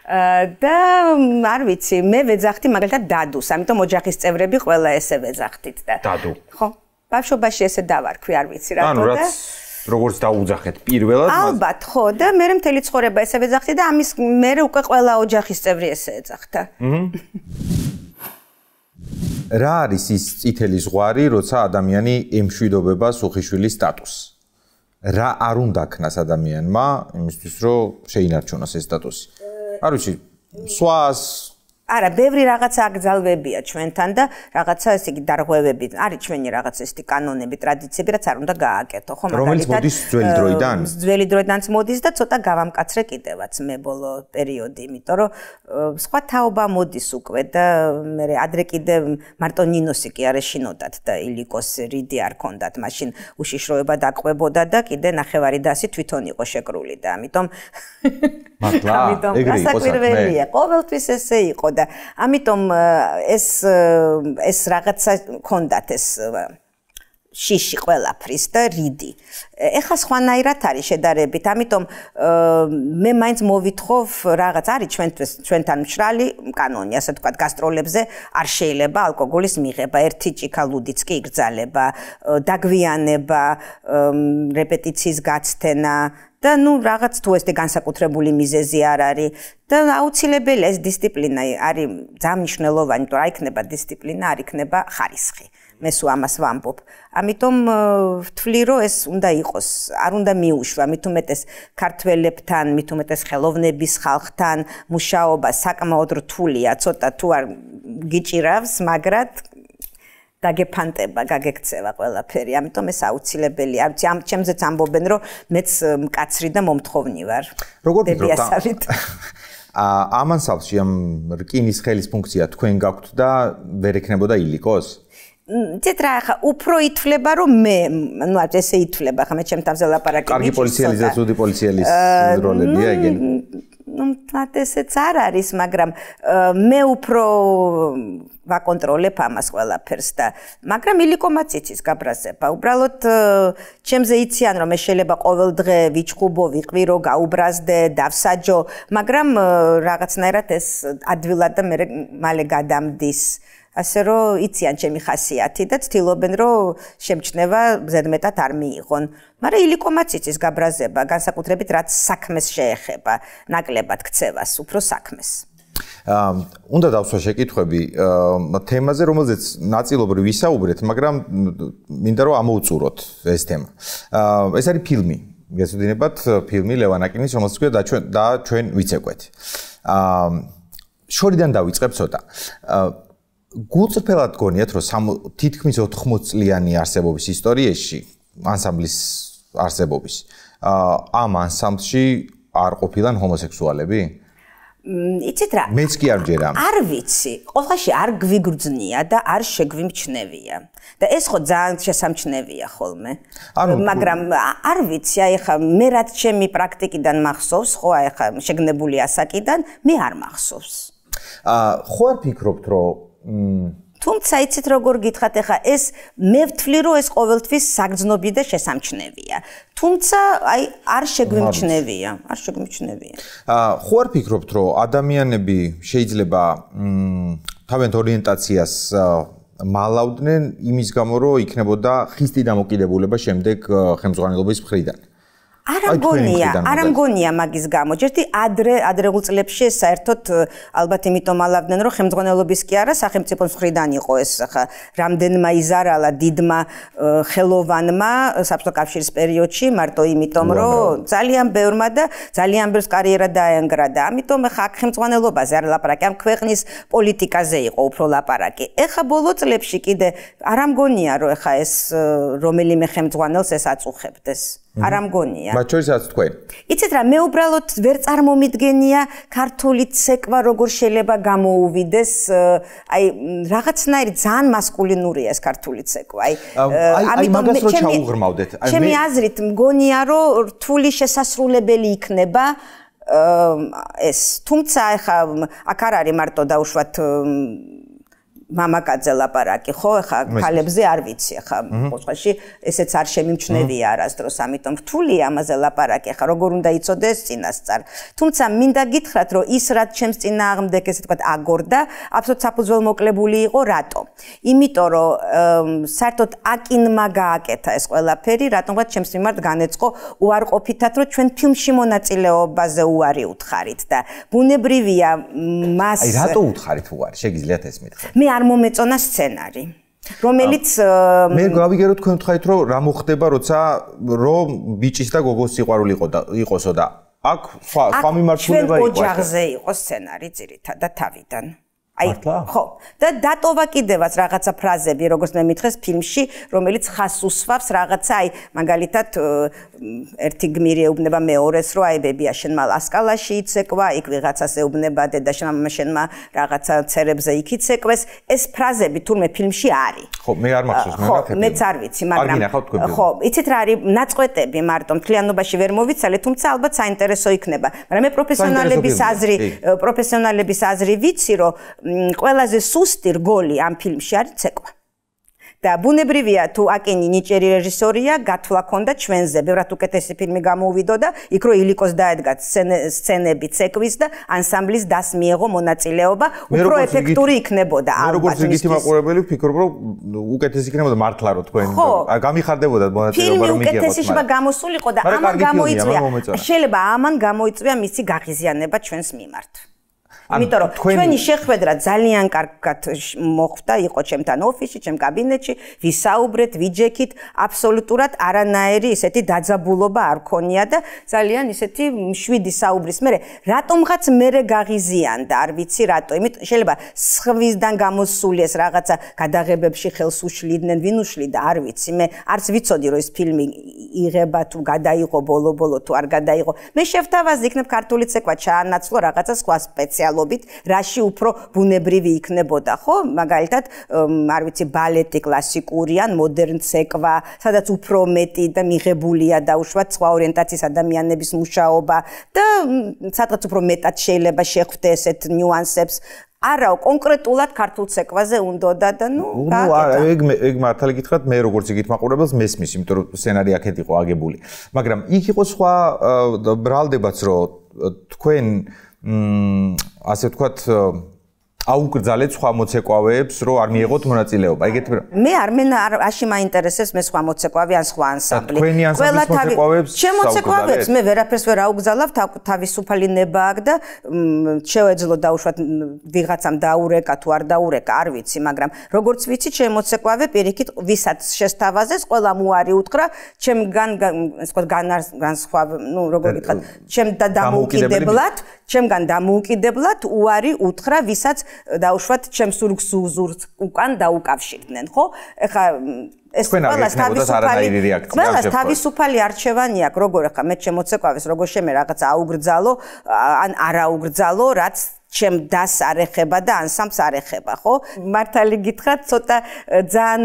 და არ ვიცი, მე ვეძახდი მაგალითად დადუს, ამიტომ ოჯახის წევრები ყველა ესე ვეძახდით და. დადუ. ხო, ბავშვობაში ესე დავარქვი, არ ვიცი რატო და. ანუ რაც როგორც დაუძახეთ პირველად? ალბათ, ხო, და მე მთელი ცხოვრება ესე ვეძახდი და ამის მე უკვე ყველა ოჯახის წევრი ესე ეძახდა. რა არის ის წითელი ზღვარი, როცა ადამიანი ემშვიდობება სუხიშვილის სტატუსს? რა არ უნდა ქნას ადამიანმა იმისთვის რომ შეინარჩუნოს ეს სტატუსი. არ ვიცი, სვას არა, ბევრი რაღაცა აგზალვებია ჩვენთან და რაღაცა ესე იგი დარღვევები. არის ჩვენი რაღაც ესეთი კანონები, ტრადიციები, რაც არ უნდა გააკეთო, ხო, მაგალითად. რომელიც მოდის ძველი დროიდან? ძველი დროიდანაც მოდის და ცოტა გავამკაცრე კიდევაც მე ბოლო პერიოდი, იმიტომ რომ სხვა თაობა მოდის უკვე და მე ადრე კიდე მარტო ნინოსი კი არ ეშინოდათ და ილიკოს რიდი არ ქონდათ, მაშინ უშიშროება დაყვებოდა და კიდე ნახევარი დასი თვითონ იყო შეკრული და ამიტომ მართლა ეგრე იყო საკვირველია, ყოველთვის ესე იყო და ამიტომ ეს ეს რაღაცა ქონდათ ეს შიში ყველაფრის და რიდი. ეხლა სხვანაირად არის შედარებით, ამიტომ მე მაინც მოვითხოვ რაღაც არის ჩვენთვის ჩვენთან მშრალი კანონი, ასე ვთქვათ, გასტროლებზე არ შეიძლება ალკოგოლის მიღება, ერთი ჭიქალუდიც კი იგრძალება, დაგვიანება, რეპეტიციის გაცდენა და ნუ რაღაც თუ ეს განსაკუთრებული მიზეზი არ არის და აუცილებელია ეს დისციპლინა არის ძალიან მნიშვნელოვანი, თუ რა იქნება დისციპლინა, არ იქნება ხარისხი. მე სულ ამას ვამბობ. ამიტომ ვთვლი, რომ ეს უნდა იყოს, არ უნდა მიუშვა, მით უმეტეს ქართველებთან, მით უმეტეს ხელოვნების ხალხთან მუშაობა საკმაოდ რთულია, ცოტა თუ არ გიჭირავს, მაგრად დაგეფანტება, გაგექცევა ყველაფერი. ამიტომ ეს აუცილებელია. არ ვიცი, ამ ჩემზეც ამბობენ, რომ მეც მკაცრი და მომთხოვნი ვარ. როგორ ფიქრობთ? ამან სავსში ამ რკინის ხელის ფუნქცია თქვენ გაქვთ და ვერ ექნებოდა ილიკოს? ცეთ რა ხა უფრო ითვლება რომ მე ნუ ესე ითვლება ხა მე ჩემ თავზე ლაპარაკი კარგი პოლიციელის და ცუდი პოლიციელის როლებია იგი ნუ ესეც არ არის მაგრამ მე უფრო ვაკონტროლებ ამას ყველაფერს და მაგრამ ილიკომაც იცის გაბრაზება უბრალოდ ჩემზე იციან რომ მე შეიძლება ყოველ დღე ვიჩხუბო ვიყვირო გაუბრაზდე დავსაჯო მაგრამ რაღაცნაირად ეს ადვილად და მე მალე გადამდის ასე რომ იციან ჩემი ხასიათი და ცდილობენ რომ შემჩნევა ზედმეტად არ მიიღონ. მაგრამ ილიკომაც იცის გაბრაზება, განსაკუთრებით რაც საქმეს შეეხება, ნაკლებად ქცევას, უფრო საქმეს. აა უნდა დავსვა შეკითხვები თემაზე, რომელზეც ნაწილობრივ ვისაუბრეთ, მაგრამ მინდა რომ ამოვწუროთ ეს თემა. აა ეს არის ფილმი, გესვდინებათ, ფილმი ლევანაკინის, რომელსაც ქვია და ჩვენ და ჩვენ ვიცეკვეთ. აა შორიდან დავიწყებ ცოტა. აა გულწრფელად გონიათ რომ თითქმის ოთხმოც წლიანი არსებობის ისტორიაში ანსამბლის არსებობის ამ ანსამბლში არ ყოფილან ჰომოსექსუალები? იცით რა? მეც კი არ ჯერა. არ ვიცი. ყოველში არ გვიგრძნია და არ შეგვიმჩნევია. და ეს ხო ძალიან შესამჩნევია ხოლმე. მაგრამ არ ვიცი, აი ხა მე რაც ჩემი პრაქტიკიდან მახსოვს, ხო აი ხა შეგნებული ასაკიდან მე არ მახსოვს. აა ხო არ ფიქრობთ რომ თუმცა იცით როგორ გითხრათ ახლა ეს მე ვთვლი რომ ეს ყოველთვის საგრძნობი და შესამჩნევია თუმცა აი არ შეგვიმჩნევია არ შეგვიმჩნევია აა ხო არ ფიქრობთ რომ ადამიანები შეიძლება თავიანთ ორიენტაციას მალავდნენ იმის გამო რომ იქნებოდა ხისტი დამოკიდებულება შემდეგ ხელმძღვანელობის მხრიდან არ ამგონია, არ ამგონია მაგის გამო. ჯერთი ადრე, ადრეულ წლებში ეს საერთოდ ალბათ იმიტომ ალავდნენ, რომ ხელმძღვანელობის კი არა, სახელმწიფოს მხრიდან იყო ეს ხა რამდენმა იზარალა დიდმა ხელოვანმა საბჭოთა კავშირის პერიოდში, მარტო იმიტომ, რომ ძალიან ბევრმა და ძალიან ბევრს კარიერა დაენგრა და ამიტომ ხა ხელმძღვანელობაზე არ ლაპარაკი, ამ ქვეყნის პოლიტიკაზე იყო უფრო ლაპარაკი. ეხა ბოლო წლებში კიდე არ ამგონია, რომ ეხა ეს რომელიმე ხელმძღვანელს ეს აწუხებდეს. არ ამგონია. მათ შორისაც თქვენ. იცით რა, მე უბრალოდ ვერ წარმომიდგენია ქართული ცეკვა როგორ შეიძლება გამოუვიდეს, აი რაღაცნაირი ძალიან მასკულინურია ეს ქართული ცეკვა. აი ამიტომ მე ჩემი ჩემი აზრით მგონია რომ რთული შესასრულებელი იქნება ეს. თუმცა ახლა აქ არ არის მარტო დაუშვათ მამაკაცზე ლაპარაკი, ხო, ახლა ქალებზე არ ვიცი, ახლა ყოველში ესეც არ შემიმჩნევია არასდროს, ამიტომ რთულია ამაზე ლაპარაკი, ახლა როგორ უნდა იცოდეს წინასწარ. თუმცა მინდა გითხრათ, რომ ის რაც ჩემს წინააღმდეგ ესე თქვა აგორდა, აბსოლუტურად საფუძველ მოკლებული იყო, რატო? იმიტომ რომ საერთოდ აკინმა გააკეთა ეს ყველაფერი, რატომღაც ჩემს მიმართ განეწყო უარყოფითად, რომ ჩვენ ფილმში მონაწილეობაზე უარი უთხარით და ბუნებრივია მას აი რატო უთხარით უარი? შეგიძლიათ ეს მითხრათ? მე არ მომეწონა სცენარი. რომელიც მე გავიგერო თქვენ ვთქვით რომ რა მოხდება როცა რომ ბიჭის და გოგოს სიყვარული იყოსო და აქ სხვა მიმართულება იყო. ჩვენ ოჯახზე იყო სცენარი ძირითადად თავიდან. აი ხო და დატოვა კიდევაც რაღაცა ფრაზები როგორც მე მითხეს ფილმში რომელიც ხას უსვავს რაღაცა აი მაგალითად ერთი გმირი ეუბნება მეორეს რომ აი ბებია შენ მალ ასკალაში იცეკვა იქ ვიღაცას ეუბნება დედა შენ შენმა რაღაცა ცერებზე იქ იცეკვეს ეს ფრაზები თურმე ფილმში არის ხო მე არ მახსოვს მე რა ხო მეც არ ვიცი მაგრამ ხო იცით რა არის ნაწყვეტები მარტო მთლიანობაში ვერ მოვიცალე თუმცა ალბათ საინტერესო იქნება მაგრამ მე პროფესიონალების აზრი პროფესიონალების აზრი ვიცი რომ ყველაზე სუსტი რგოლი ამ ფილმში არის ცეკვა. და ბუნებრივია თუ აკინი ნიჭიერი რეჟისორია, გათვლა ქონდა ჩვენზე, ბევრად უკეთესი ფილმი გამოუვიდო და იქ რო ილიკოს დაედგა სცენები ცეკვის და ანსამბლის დას მიეღო მონაწილეობა, უფრო ეფექტური იქნებოდა ალბათ. მე როგორც იგივე მაყურებელი ვფიქრობ, რომ უკეთესი იქნებოდა მართლა რო თქვენ გამიხარდებოდა მონაწილეობა რომ მიგიღოთ. ფილმი უკეთესი გამოსულიყო და ამან გამოიწვია. შეიძლება ამან გამოიწვია მისი გაღიზიანება ჩვენს მიმართ. იმიტომ რომ ჩვენი შეხვედრა ძალიან კარგად მოხდა, იყო ჩემთან ოფისში, ჩემ კაბინეტში, ვისაუბრეთ, ვიჯექით, აბსოლუტურად არანაირი ისეთი დაძაბულობა არ ქონია და ძალიან ისეთი მშვიდი საუბრის მერე რატომღაც მერე გაღიზიანდა, არ ვიცი რატო. იმიტომ შეიძლება სხვისგან გამოსული ეს რაღაცა გადაღებებში ხელს უშლიდნენ, ვინ უშლიდა, არ ვიცი. მე არც ვიცოდი რომ ეს ფილმი იღება თუ გადაიღო ბოლო-ბოლო თუ არ გადაიღო. მე შევთავაზდი იქნებ ქართული ცეკვა ჩაანაცვლო რაღაცა სხვა სპეციალ რაში უფრო ბუნებრივი იქნებოდა, ხო? მაგალითად, არ ვიცი, ბალეტი კლასიკური ან მოდერნ ცეკვა, სადაც უფრო მეტი და მიღებულია დაუშვათ სხვა ორიენტაციის ადამიანების მუშაობა და სადღაც უფრო მეტად შეიძლება შეხვდე ესეთ ნიუანსებს. არა, კონკრეტულად ქართულ ცეკვაზე უნდოდა და ნუ გააკეთა. ეგ ეგ მართალი გითხრათ, მე როგორც იგით მაყურებელს მესმის, იმიტომ რომ სცენარი აქეთ იყო აგებული. მაგრამ იქ იყო სხვა ბრალდებაც, რომ თქვენ ასე ვთქვათ აუკრძალეთ სხვა მოცეკვავეებს, რომ არ მიიღოთ მონაწილეობა. ეგეთი მე არ მე არაში მაინტერესებს მე სხვა მოცეკვავე ან სხვა ანსამბლი. თქვენი ანსამბლის მოცეკვავეებს შემოცეკვავებს მე ვერაფერს ვერ აუგზავნავ, თავისუფალი ნება აქვს და შევეძლო დაუშვათ ვიღაცამ დაურეკა თუ არ დაურეკა, არ ვიცი, მაგრამ როგორც ვიცი, შემოცეკვავე პირიქით ვისაც შესთავაზეს, ყველა უარი უთხრა, ჩემგან ეს ხო განსხვა, ნუ როგორ გითხრათ, ჩემდა დამოუკიდებლად, ჩემგან დამოუკიდებლად უარი უთხრა, ვისაც დაუშვათ ჩემს სურგს უკან დაუკავშირდნენ, ხო? ეხლა ეს ყველას თავისუფალი ყველას თავისუფალი არჩევანი აქვს, როგორ ეხლა მე შემოცეკვავეს, როგორ შემე რაღაც აუგრძალო, ან არ აუგრძალო, რაც ჩემ დას არ ეხება და ანსამბლს არ ეხება, ხო? მართალი გითხრათ, ცოტა ძალიან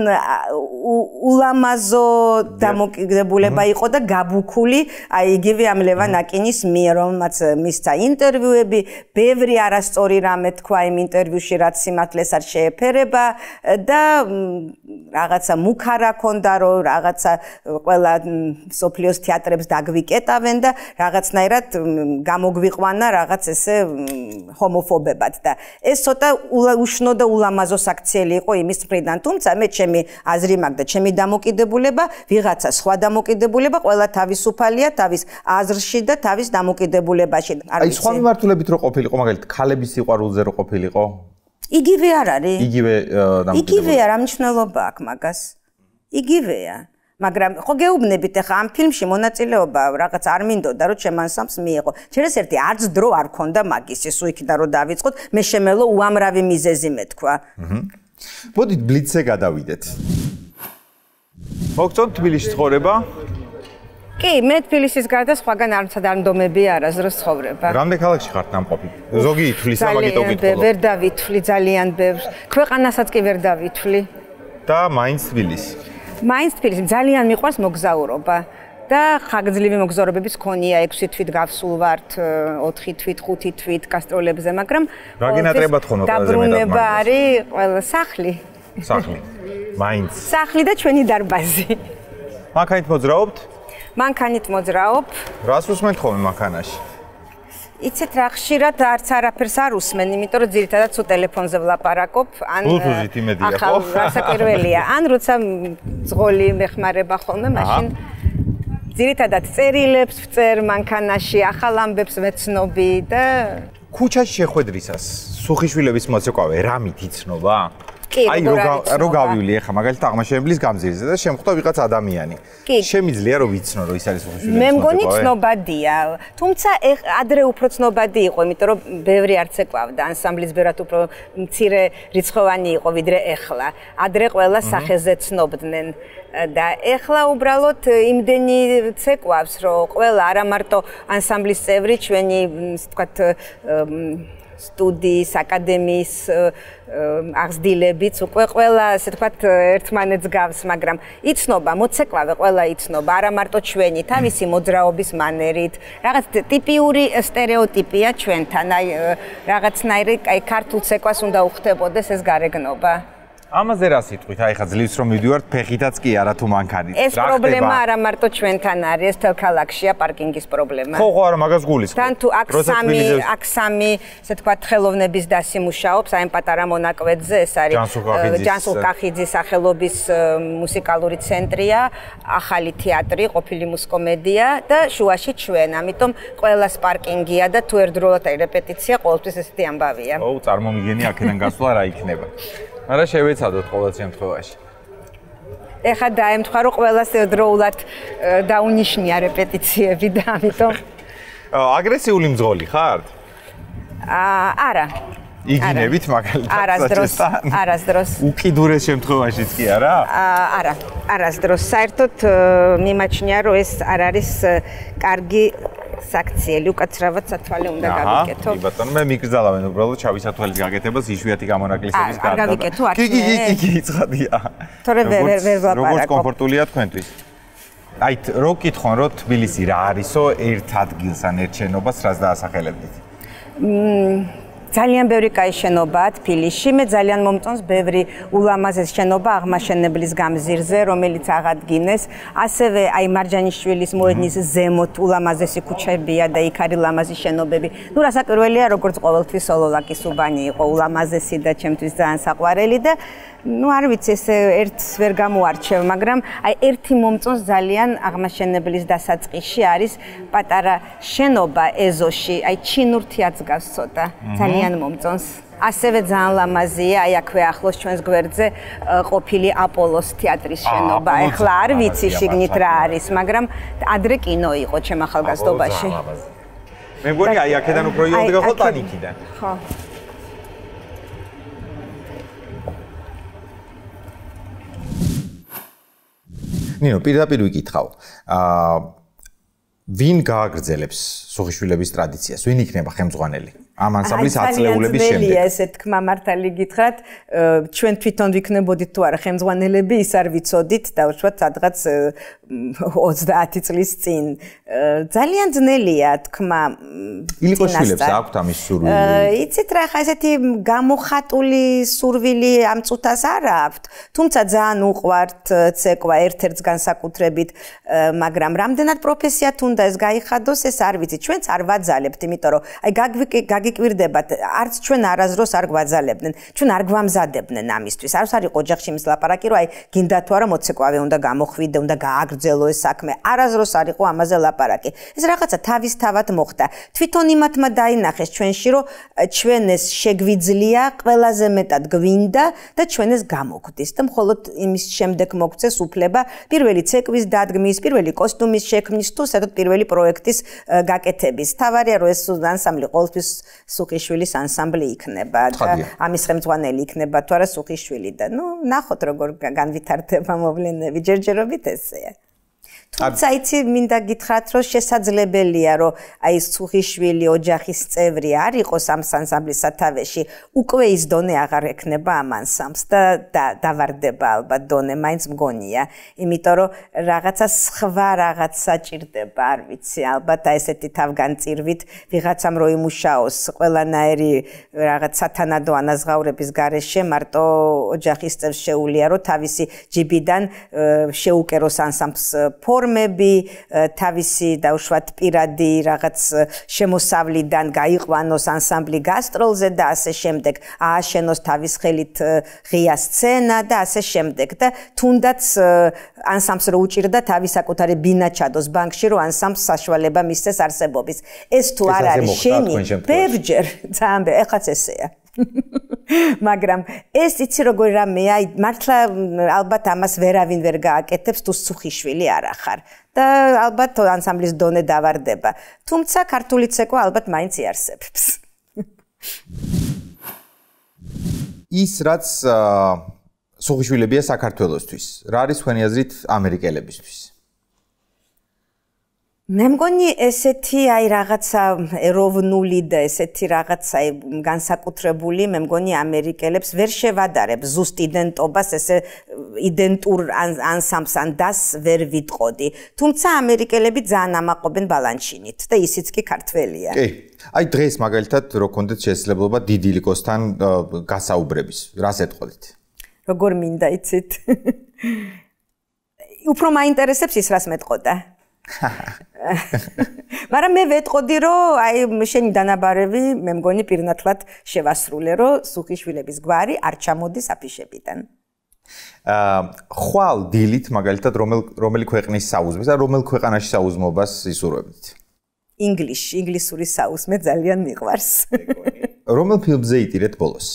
ულამაზო დამოკიდებულება იყო და გაბუქული, აი იგივე ამ ლევან აკინის მიერ, რომელმაც მისცა ინტერვიუები, ბევრი არასწორი რამე თქვა იმ ინტერვიუში, რაც სიმართლეს არ შეეფერება და რაღაცა მუქარა ქონდა, რომ რაღაცა ყველა სოფლიოს თეატრებს დაგვიკეტავენ და რაღაცნაირად გამოგვიყვანა რაღაც ესე ჰომოფობებად და ეს ცოტა უშნო და ულამაზო საქციელი იყო იმის მხრიდან, თუმცა მე ჩემი აზრი მაქვს და ჩემი დამოკიდებულება, ვიღაცა სხვა დამოკიდებულება, ყველა თავისუფალია თავის აზრში და თავის დამოკიდებულებაში. აი სხვა მიმართულებით რო ყოფილიყო, მაგალითად, ქალების სიყვარულზე რო ყოფილიყო? იგივე არ არის. იგივე დამოკიდებულება. იგივეა, რა მნიშვნელობა აქვს მაგას? იგივეა. მაგრამ ხო გეუბნებით ახლა ამ ფილმში მონაწილეობა რაღაც არ მინდოდა რომ ჩემ ანსამბლს მიეღო. შეიძლება ერთი არც დრო არ ქონდა მაგის, ისო იქიდან რომ დავიწყოთ, მე შემელო უამრავი მიზეზი მეთქვა. აჰა. მოდით ბლიცზე გადავიდეთ. მოგწონთ თბილისში ცხოვრება? კი, მე თბილისის გარდა სხვაგან არცად არ მდომები არასდროს ცხოვრება. რამდენ ქალაქში ხართ ნამყოფი? ზოგი ითვლის ამაგიტო გითხულობ. ვერ დავითვლი ძალიან ბევრ. ქვეყანასაც კი ვერ დავითვლი. და მაინც თბილისი. მაინც თბილისი ძალიან მიყვარს მოგზაურობა და ხანგრძლივი მოგზაურობების ქონია ექვსი თვით გავსულ ვართ, ოთხი თვით, ხუთი თვით გასტროლებზე, მაგრამ რა გინატრებათ ხომ ყველაზე მეტად დაბრუნება არის ყველა სახლი. სახლი. მაინც. სახლი და ჩვენი დარბაზი. მანქანით მოძრაობთ? მანქანით მოძრაობ. რას უსმენთ ხოლმე მანქანაში? იცით რა ხშირად არც არაფერს არ უსმენ, იმიტომ რომ ძირითადად სულ ტელეფონზე ვლაპარაკობ, ან ბლუთუზით იმედია ხო? ახალ რასაკვირველია, ან როცა ძღოლი მეხმარება ხოლმე, მაშინ ძირითადად წერილებს ვწერ მანქანაში, ახალ ამბებს ვეცნობი და ქუჩაში შეხვედრისას სუხიშვილების მოცეკვავე რამით იცნობა? აი რო გავივლი ახლა მაგალითად აღმაშენებლის გამზირზე და შემხვდა ვიღაც ადამიანი. შემიძლია რომ ვიცნო რომ ის არის სუხიშვილი. მე მგონი ცნობადია. თუმცა ადრე უფრო ცნობადი იყო, იმიტომ რომ ბევრი არც ეკავდა ანსამბლის ბევრად უფრო მცირე რიცხოვანი იყო ვიდრე ეხლა. ადრე ყველა სახეზე ცნობდნენ და ეხლა უბრალოდ იმდენი ცეკვავს რომ ყველა არა მარტო ანსამბლის წევრი ჩვენი ისე ვთქვათ სტუდიის, აკადემიის აღზრდილებიც უკვე ყველა ასე ვთქვათ ერთმანეთს გავს, მაგრამ იცნობა, მოცეკვავე ყველა იცნობა, არა მარტო ჩვენი, თავისი მოძრაობის მანერით, რაღაც ტიპიური სტერეოტიპია ჩვენთან, აი რაღაცნაირი აი ქართულ ცეკვას უნდა უხდებოდეს ეს გარეგნობა. ამაზე რა სიტყვით? აი ხა ძლივს რომ მივიდივართ, ფეხითაც კი არა თუ მანქანით. ეს პრობლემა არა მარტო ჩვენთან არის, ეს თელ ქალაქშია პარკინგის პრობლემა. ხო, ხო, არა, მაგას გულისხმობ. თან თუ აქ სამი, აქ სამი, ასე თქვა, ხელოვნების დასი მუშაობს, აი ამ პატარა მონაკვეთზე, ეს არის ჯანსუღ კახიძის სახელობის მუსიკალური ცენტრია, ახალი თეატრი, ყოფილი მუსკომედია და შუაში ჩვენ. ამიტომ ყველას პარკინგია და თუ ერთდროულად აი რეპეტიცია ყოველთვის ესეთი ამბავია. ო, წარმომიგენი აქედან გასვლა რა იქნება? არა შევეცადოთ ყოველ შემთხვევაში. ეხლა დაემთხვა რომ ყველას ერთდროულად დაუნიშნია რეპეტიციები და ამიტომ აგრესიული მძღოლი ხართ? აა არა. იგინებით მაგალითად არასდროს არასდროს უკიდურეს შემთხვევაშიც კი არა? აა არა, არასდროს. საერთოდ მიმაჩნია რომ ეს არ არის კარგი საქციელი, უკაცრავად სათვალე უნდა გავიკეთო. აჰა, ბატონო, მე მიგრძალავენ უბრალოდ ჩავის სათვალის გაკეთებას, იშვიათი გამონაკლისების გარდა. არ გავიკეთო აქ. კი, კი, კი, კი, ცხადია. თორე ვერ ვერ ვლაპარაკობ. როგორც კომფორტულია თქვენთვის? აი, რო გკითხონ, რომ თბილისი რა არისო, ერთ ადგილს ან ერთ შენობას რას დაასახელებდით? მმ ძალიან ბევრი კაი შენობაა თბილისში. მე ძალიან მომწონს ბევრი ულამაზეს შენობა აღმაშენებლის გამზირზე, რომელიც აღადგინეს. ასევე აი მარჯანიშვილის მოედნის ზემოთ ულამაზესი ქუჩებია და იქ არის ლამაზი შენობები. ნუ რასაკვირველია, როგორც ყოველთვის სოლოლაკის უბანი იყო ულამაზესი და ჩემთვის ძალიან საყვარელი და ну, არ ვიცი, ეს ერთს ვერ გამოარჩევ, მაგრამ აი ერთი მომწონს ძალიან აღმაშენებლის დასაწყისში არის პატარა შენობა ეზოში, აი ჩინურთიაც გავს ცოტა, ძალიან მომწონს. ასევე ძალიან ლამაზია, აი აქვე ახლოს ჩვენს გვერდზე ყოფილი აპოლოს თეატრის შენობა. ეხლა არ ვიცი შიგნით რა არის, მაგრამ ადრე კინო იყო ჩემ ახალგაზრდობაში. მე მგონი აი აქედან უფრო იოდი გახო ტანიკიდან. ხო. ნინო, პირდაპირ ვიკითხავ. აა ვინ გააგრძელებს სუხიშვილების ტრადიციას? ვინ იქნება ხელმძღვანელი? ამ ანსამბლის აწლეულების შემდეგ. ძველია ესე თქვა მართალი გითხრათ, ჩვენ თვითონ ვიქნებოდით თუ არა ხელმძღვანელები, ის არ ვიცოდით, დავუშვათ სადღაც ოცდაათი წლის წინ. ძალიან ძნელია თქვა. ილიკოშვილებს აქვთ ამის სურვილი? იცით რა, ხა ესეთი გამოხატული სურვილი ამ წუთას არ აქვთ, თუმცა ძალიან უყვართ ცეკვა ერთ-ერთს განსაკუთრებით, მაგრამ რამდენად პროფესიათ უნდა ეს გაიხადოს, ეს არ ვიცი. ჩვენც არ ვაძალებთ, იმიტომ რომ აი გაგიკვირდებათ, არც ჩვენ არასდროს არ გვაძალებდნენ, ჩვენ არ გვამზადებდნენ ამისთვის. არც არ იყო ოჯახში იმის ლაპარაკი, რომ აი გინდა თუ არა მოცეკვავე უნდა გამოხვიდე, უნდა გააგრძელო ეს საქმე. არასდროს არ იყო ამაზე ლაპარაკი. ეს რაღაცა თავისთავად მოხდა. თვითონ იმათმა დაინახეს ჩვენში, რომ ჩვენ ეს შეგვიძლია, ყველაზე მეტად გვინდა და ჩვენ ეს გამოგვდის და მხოლოდ იმის შემდეგ მოგცეს უფლება პირველი ცეკვის დადგმის, პირველი კოსტუმის შექმნის თუ საერთოდ პირველი პროექტის გაკეთების. თავარია რომ ეს ანსამბლი ყოველთვის სუხიშვილის ანსამბლი იქნება და ამის ხელმძღვანელი იქნება თუ არა სუხიშვილი და ნუ ნახოთ როგორ განვითარდება მოვლენები, ჯერჯერობით ესეა. თუმცა იცი მინდა გითხრათ რომ შესაძლებელია რომ აი სუხიშვილი ოჯახის წევრი არ იყოს ამ ანსამბლის სათავეში, უკვე ის დონე აღარ ექნება ამ ანსამბლს და დავარდება ალბათ დონე, მაინც მგონია, იმიტომ რომ რაღაცა სხვა რაღაც საჭირდება, არ ვიცი, ალბათ აი ესეთი თავგანწირვით ვიღაცამ რო იმუშაოს ყველანაირი რაღაც სათანადო ანაზღაურების გარეშე, მარტო ოჯახის წევრს შეუძლია რომ თავისი ჯიბიდან შეუკეროს ანსამბლს ფორმები, თავისი დაუშვათ პირადი რაღაც შემოსავლიდან გაიყვანოს ანსამბლი გასტროლზე და ასე შემდეგ, ააშენოს თავის ხელით ღია სცენა და ასე შემდეგ და თუნდაც ანსამბლს რო უჭირდა თავის საკუთარი ბინა ჩადოს ბანკში, რომ ანსამბლს საშუალება მისცეს არსებობის. ეს თუ არ არის შენი, ბევრჯერ ძალიან ეხაც ესეა. მაგრამ ეს იცი როგორ რამეა, მართლა ალბათ ამას ვერავინ ვერ გააკეთებს თუ სუხიშვილი არ ახარ და ალბათ ანსამბლის დონე დავარდება. თუმცა ქართული ცეკვა ალბათ მაინც იარსებებს. ის რაც სუხიშვილებია საქართველოსთვის, რა არის თქვენი აზრით ამერიკელებისთვის? მე მგონი ესეთი აი რაღაცა ეროვნული და ესეთი რაღაცა განსაკუთრებული, მე მგონი ამერიკელებს ვერ შევადარებ ზუსტ იდენტობას, ესე იდენტურ ანსამბლს ან დასს ვერ ვიტყოდი. თუმცა ამერიკელები ძალიან ამაყობენ ბალანჩინით და ისიც კი ქართველია. კი. აი დღეს მაგალითად რო გქონდეთ შესაძლებლობა დიდი ლიკოსთან გასაუბრების, რას ეტყოდით? როგორ მინდა იცით? უფრო მაინტერესებს ის რას მეტყოდა. მაგრამ მე ვეტყოდი რომ აი შენი დანაბარები მე მგონი პირნათლად შევასრულე რომ სუხიშვილების გვარი არ ჩამოდის აფიშებიდან. აა ხვალ დილით მაგალითად რომელ რომელი ქვეყნის საუზმეს და რომელ ქვეყანაში საუზმობას ისურვებთ? ინგლისში, ინგლისური საუზმე ძალიან მიყვარს. რომელ ფილმზე იტირეთ ბოლოს?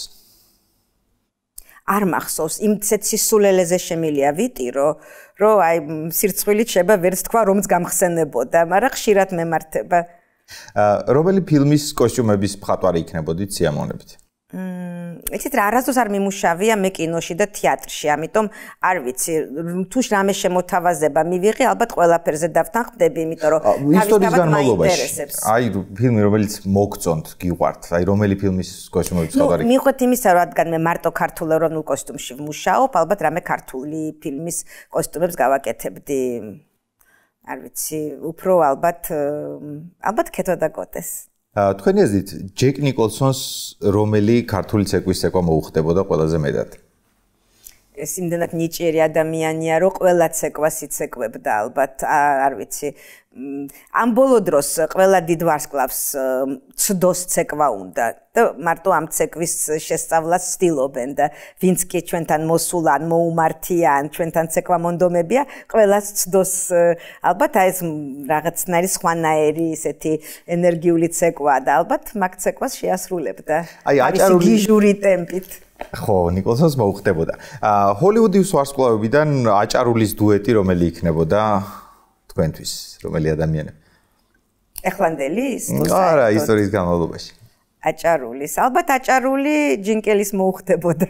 არ მახსოვს, იმ ცეცისულელეზე შემილია ვიტირო, რომ აი სირცხვილით შეება ვერც თქვა რომც გამხსენებოდა, მაგრამ ხშირად მემართება. რომელი ფილმის კოსტიუმების მხატვარი იქნებოდით სიამოვნებით? იცით რა, არასდროს არ მიმუშავია მე კინოში და თეატრში, ამიტომ არ ვიცი, თუ რამე შემოთავაზება მივიღე, ალბათ ყველაფერზე დავთანხმდები, იმიტომ რომ ისტორიის განმავლობაში. აი ფილმი, რომელიც მოგწონთ, გიყვართ, აი რომელი ფილმის კოსტიუმების მხატვარი? ნუ მიყვეთ იმისა, რომ რადგან მე მარტო ქართულ ეროვნულ კოსტიუმში ვმუშაობ, ალბათ რამე ქართული ფილმის კოსტიუმებს გავაკეთებდი. არ ვიცი, უფრო ალბათ ალბათ ქეთო და კოტეს. თქვენი აზრით, ჯეკ ნიკოლსონს რომელი ქართული ცეკვის ცეკვა მოუხდებოდა ყველაზე მეტად? ეს იმდენად ნიჭიერი ადამიანია, რომ ყველა ცეკვას იცეკვებდა ალბათ, არ ვიცი. ამ ბოლო დროს ყველა დიდ ვარსკვლავს ცდოს ცეკვა უნდა და მარტო ამ ცეკვის შესწავლას ცდილობენ და ვინც კი ჩვენთან მოსულა, მოუმართია, ან ჩვენთან ცეკვა მონდომებია, ყველას ცდოს ალბათ აი ეს რაღაცნაირი სხვანაირი ესეთი ენერგიული ცეკვა და ალბათ მაგ ცეკვას შეასრულებდა. აი აჭარული გიჟური ტემპით. ხო, ნიკოლსონს მოუხდებოდა. ჰოლივუდის ვარსკვლავებიდან აჭარულის დუეტი რომელი იქნებოდა თქვენთვის, რომელი ადამიანი? ეხლანდელის? არა, ისტორიის განმავლობაში. აჭარულის. ალბათ აჭარული ჯინკელის მოუხდებოდა.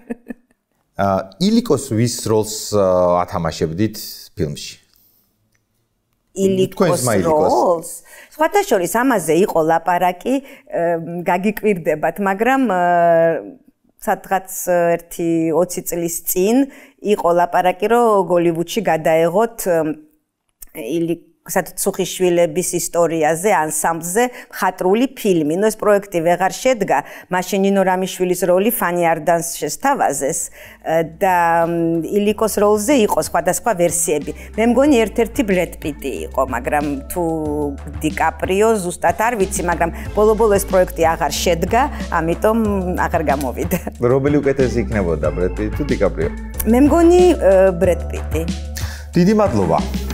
ილიკოს ვის როლს ათამაშებდით ფილმში? ილიკოს როლს? სხვათა შორის ამაზე იყო ლაპარაკი, გაგიკვირდებათ, მაგრამ სადღაც ერთი ოცი წლის წინ იყო ლაპარაკი, რომ გოლივუდში გადაეღოთ სუხიშვილების ისტორიაზე, ანსამბლზე მხატვრული ფილმი. ნუ ეს პროექტი ვეღარ შედგა, მაშინ ნინო რამიშვილის როლი ფანი არდანს შესთავაზეს და ილიკოს როლზე იყო სხვადასხვა ვერსიები. მე მგონი ერთ-ერთი ბრედ პიტი იყო, მაგრამ თუ დიკაპრიო ზუსტად არ ვიცი, მაგრამ ბოლო-ბოლო ეს პროექტი აღარ შედგა, ამიტომ აღარ გამოვიდა. რომელი უკეთესი იქნებოდა, ბრედ პიტი თუ დიკაპრიო? მე მგონი ბრედ პიტი. დიდი მადლობა.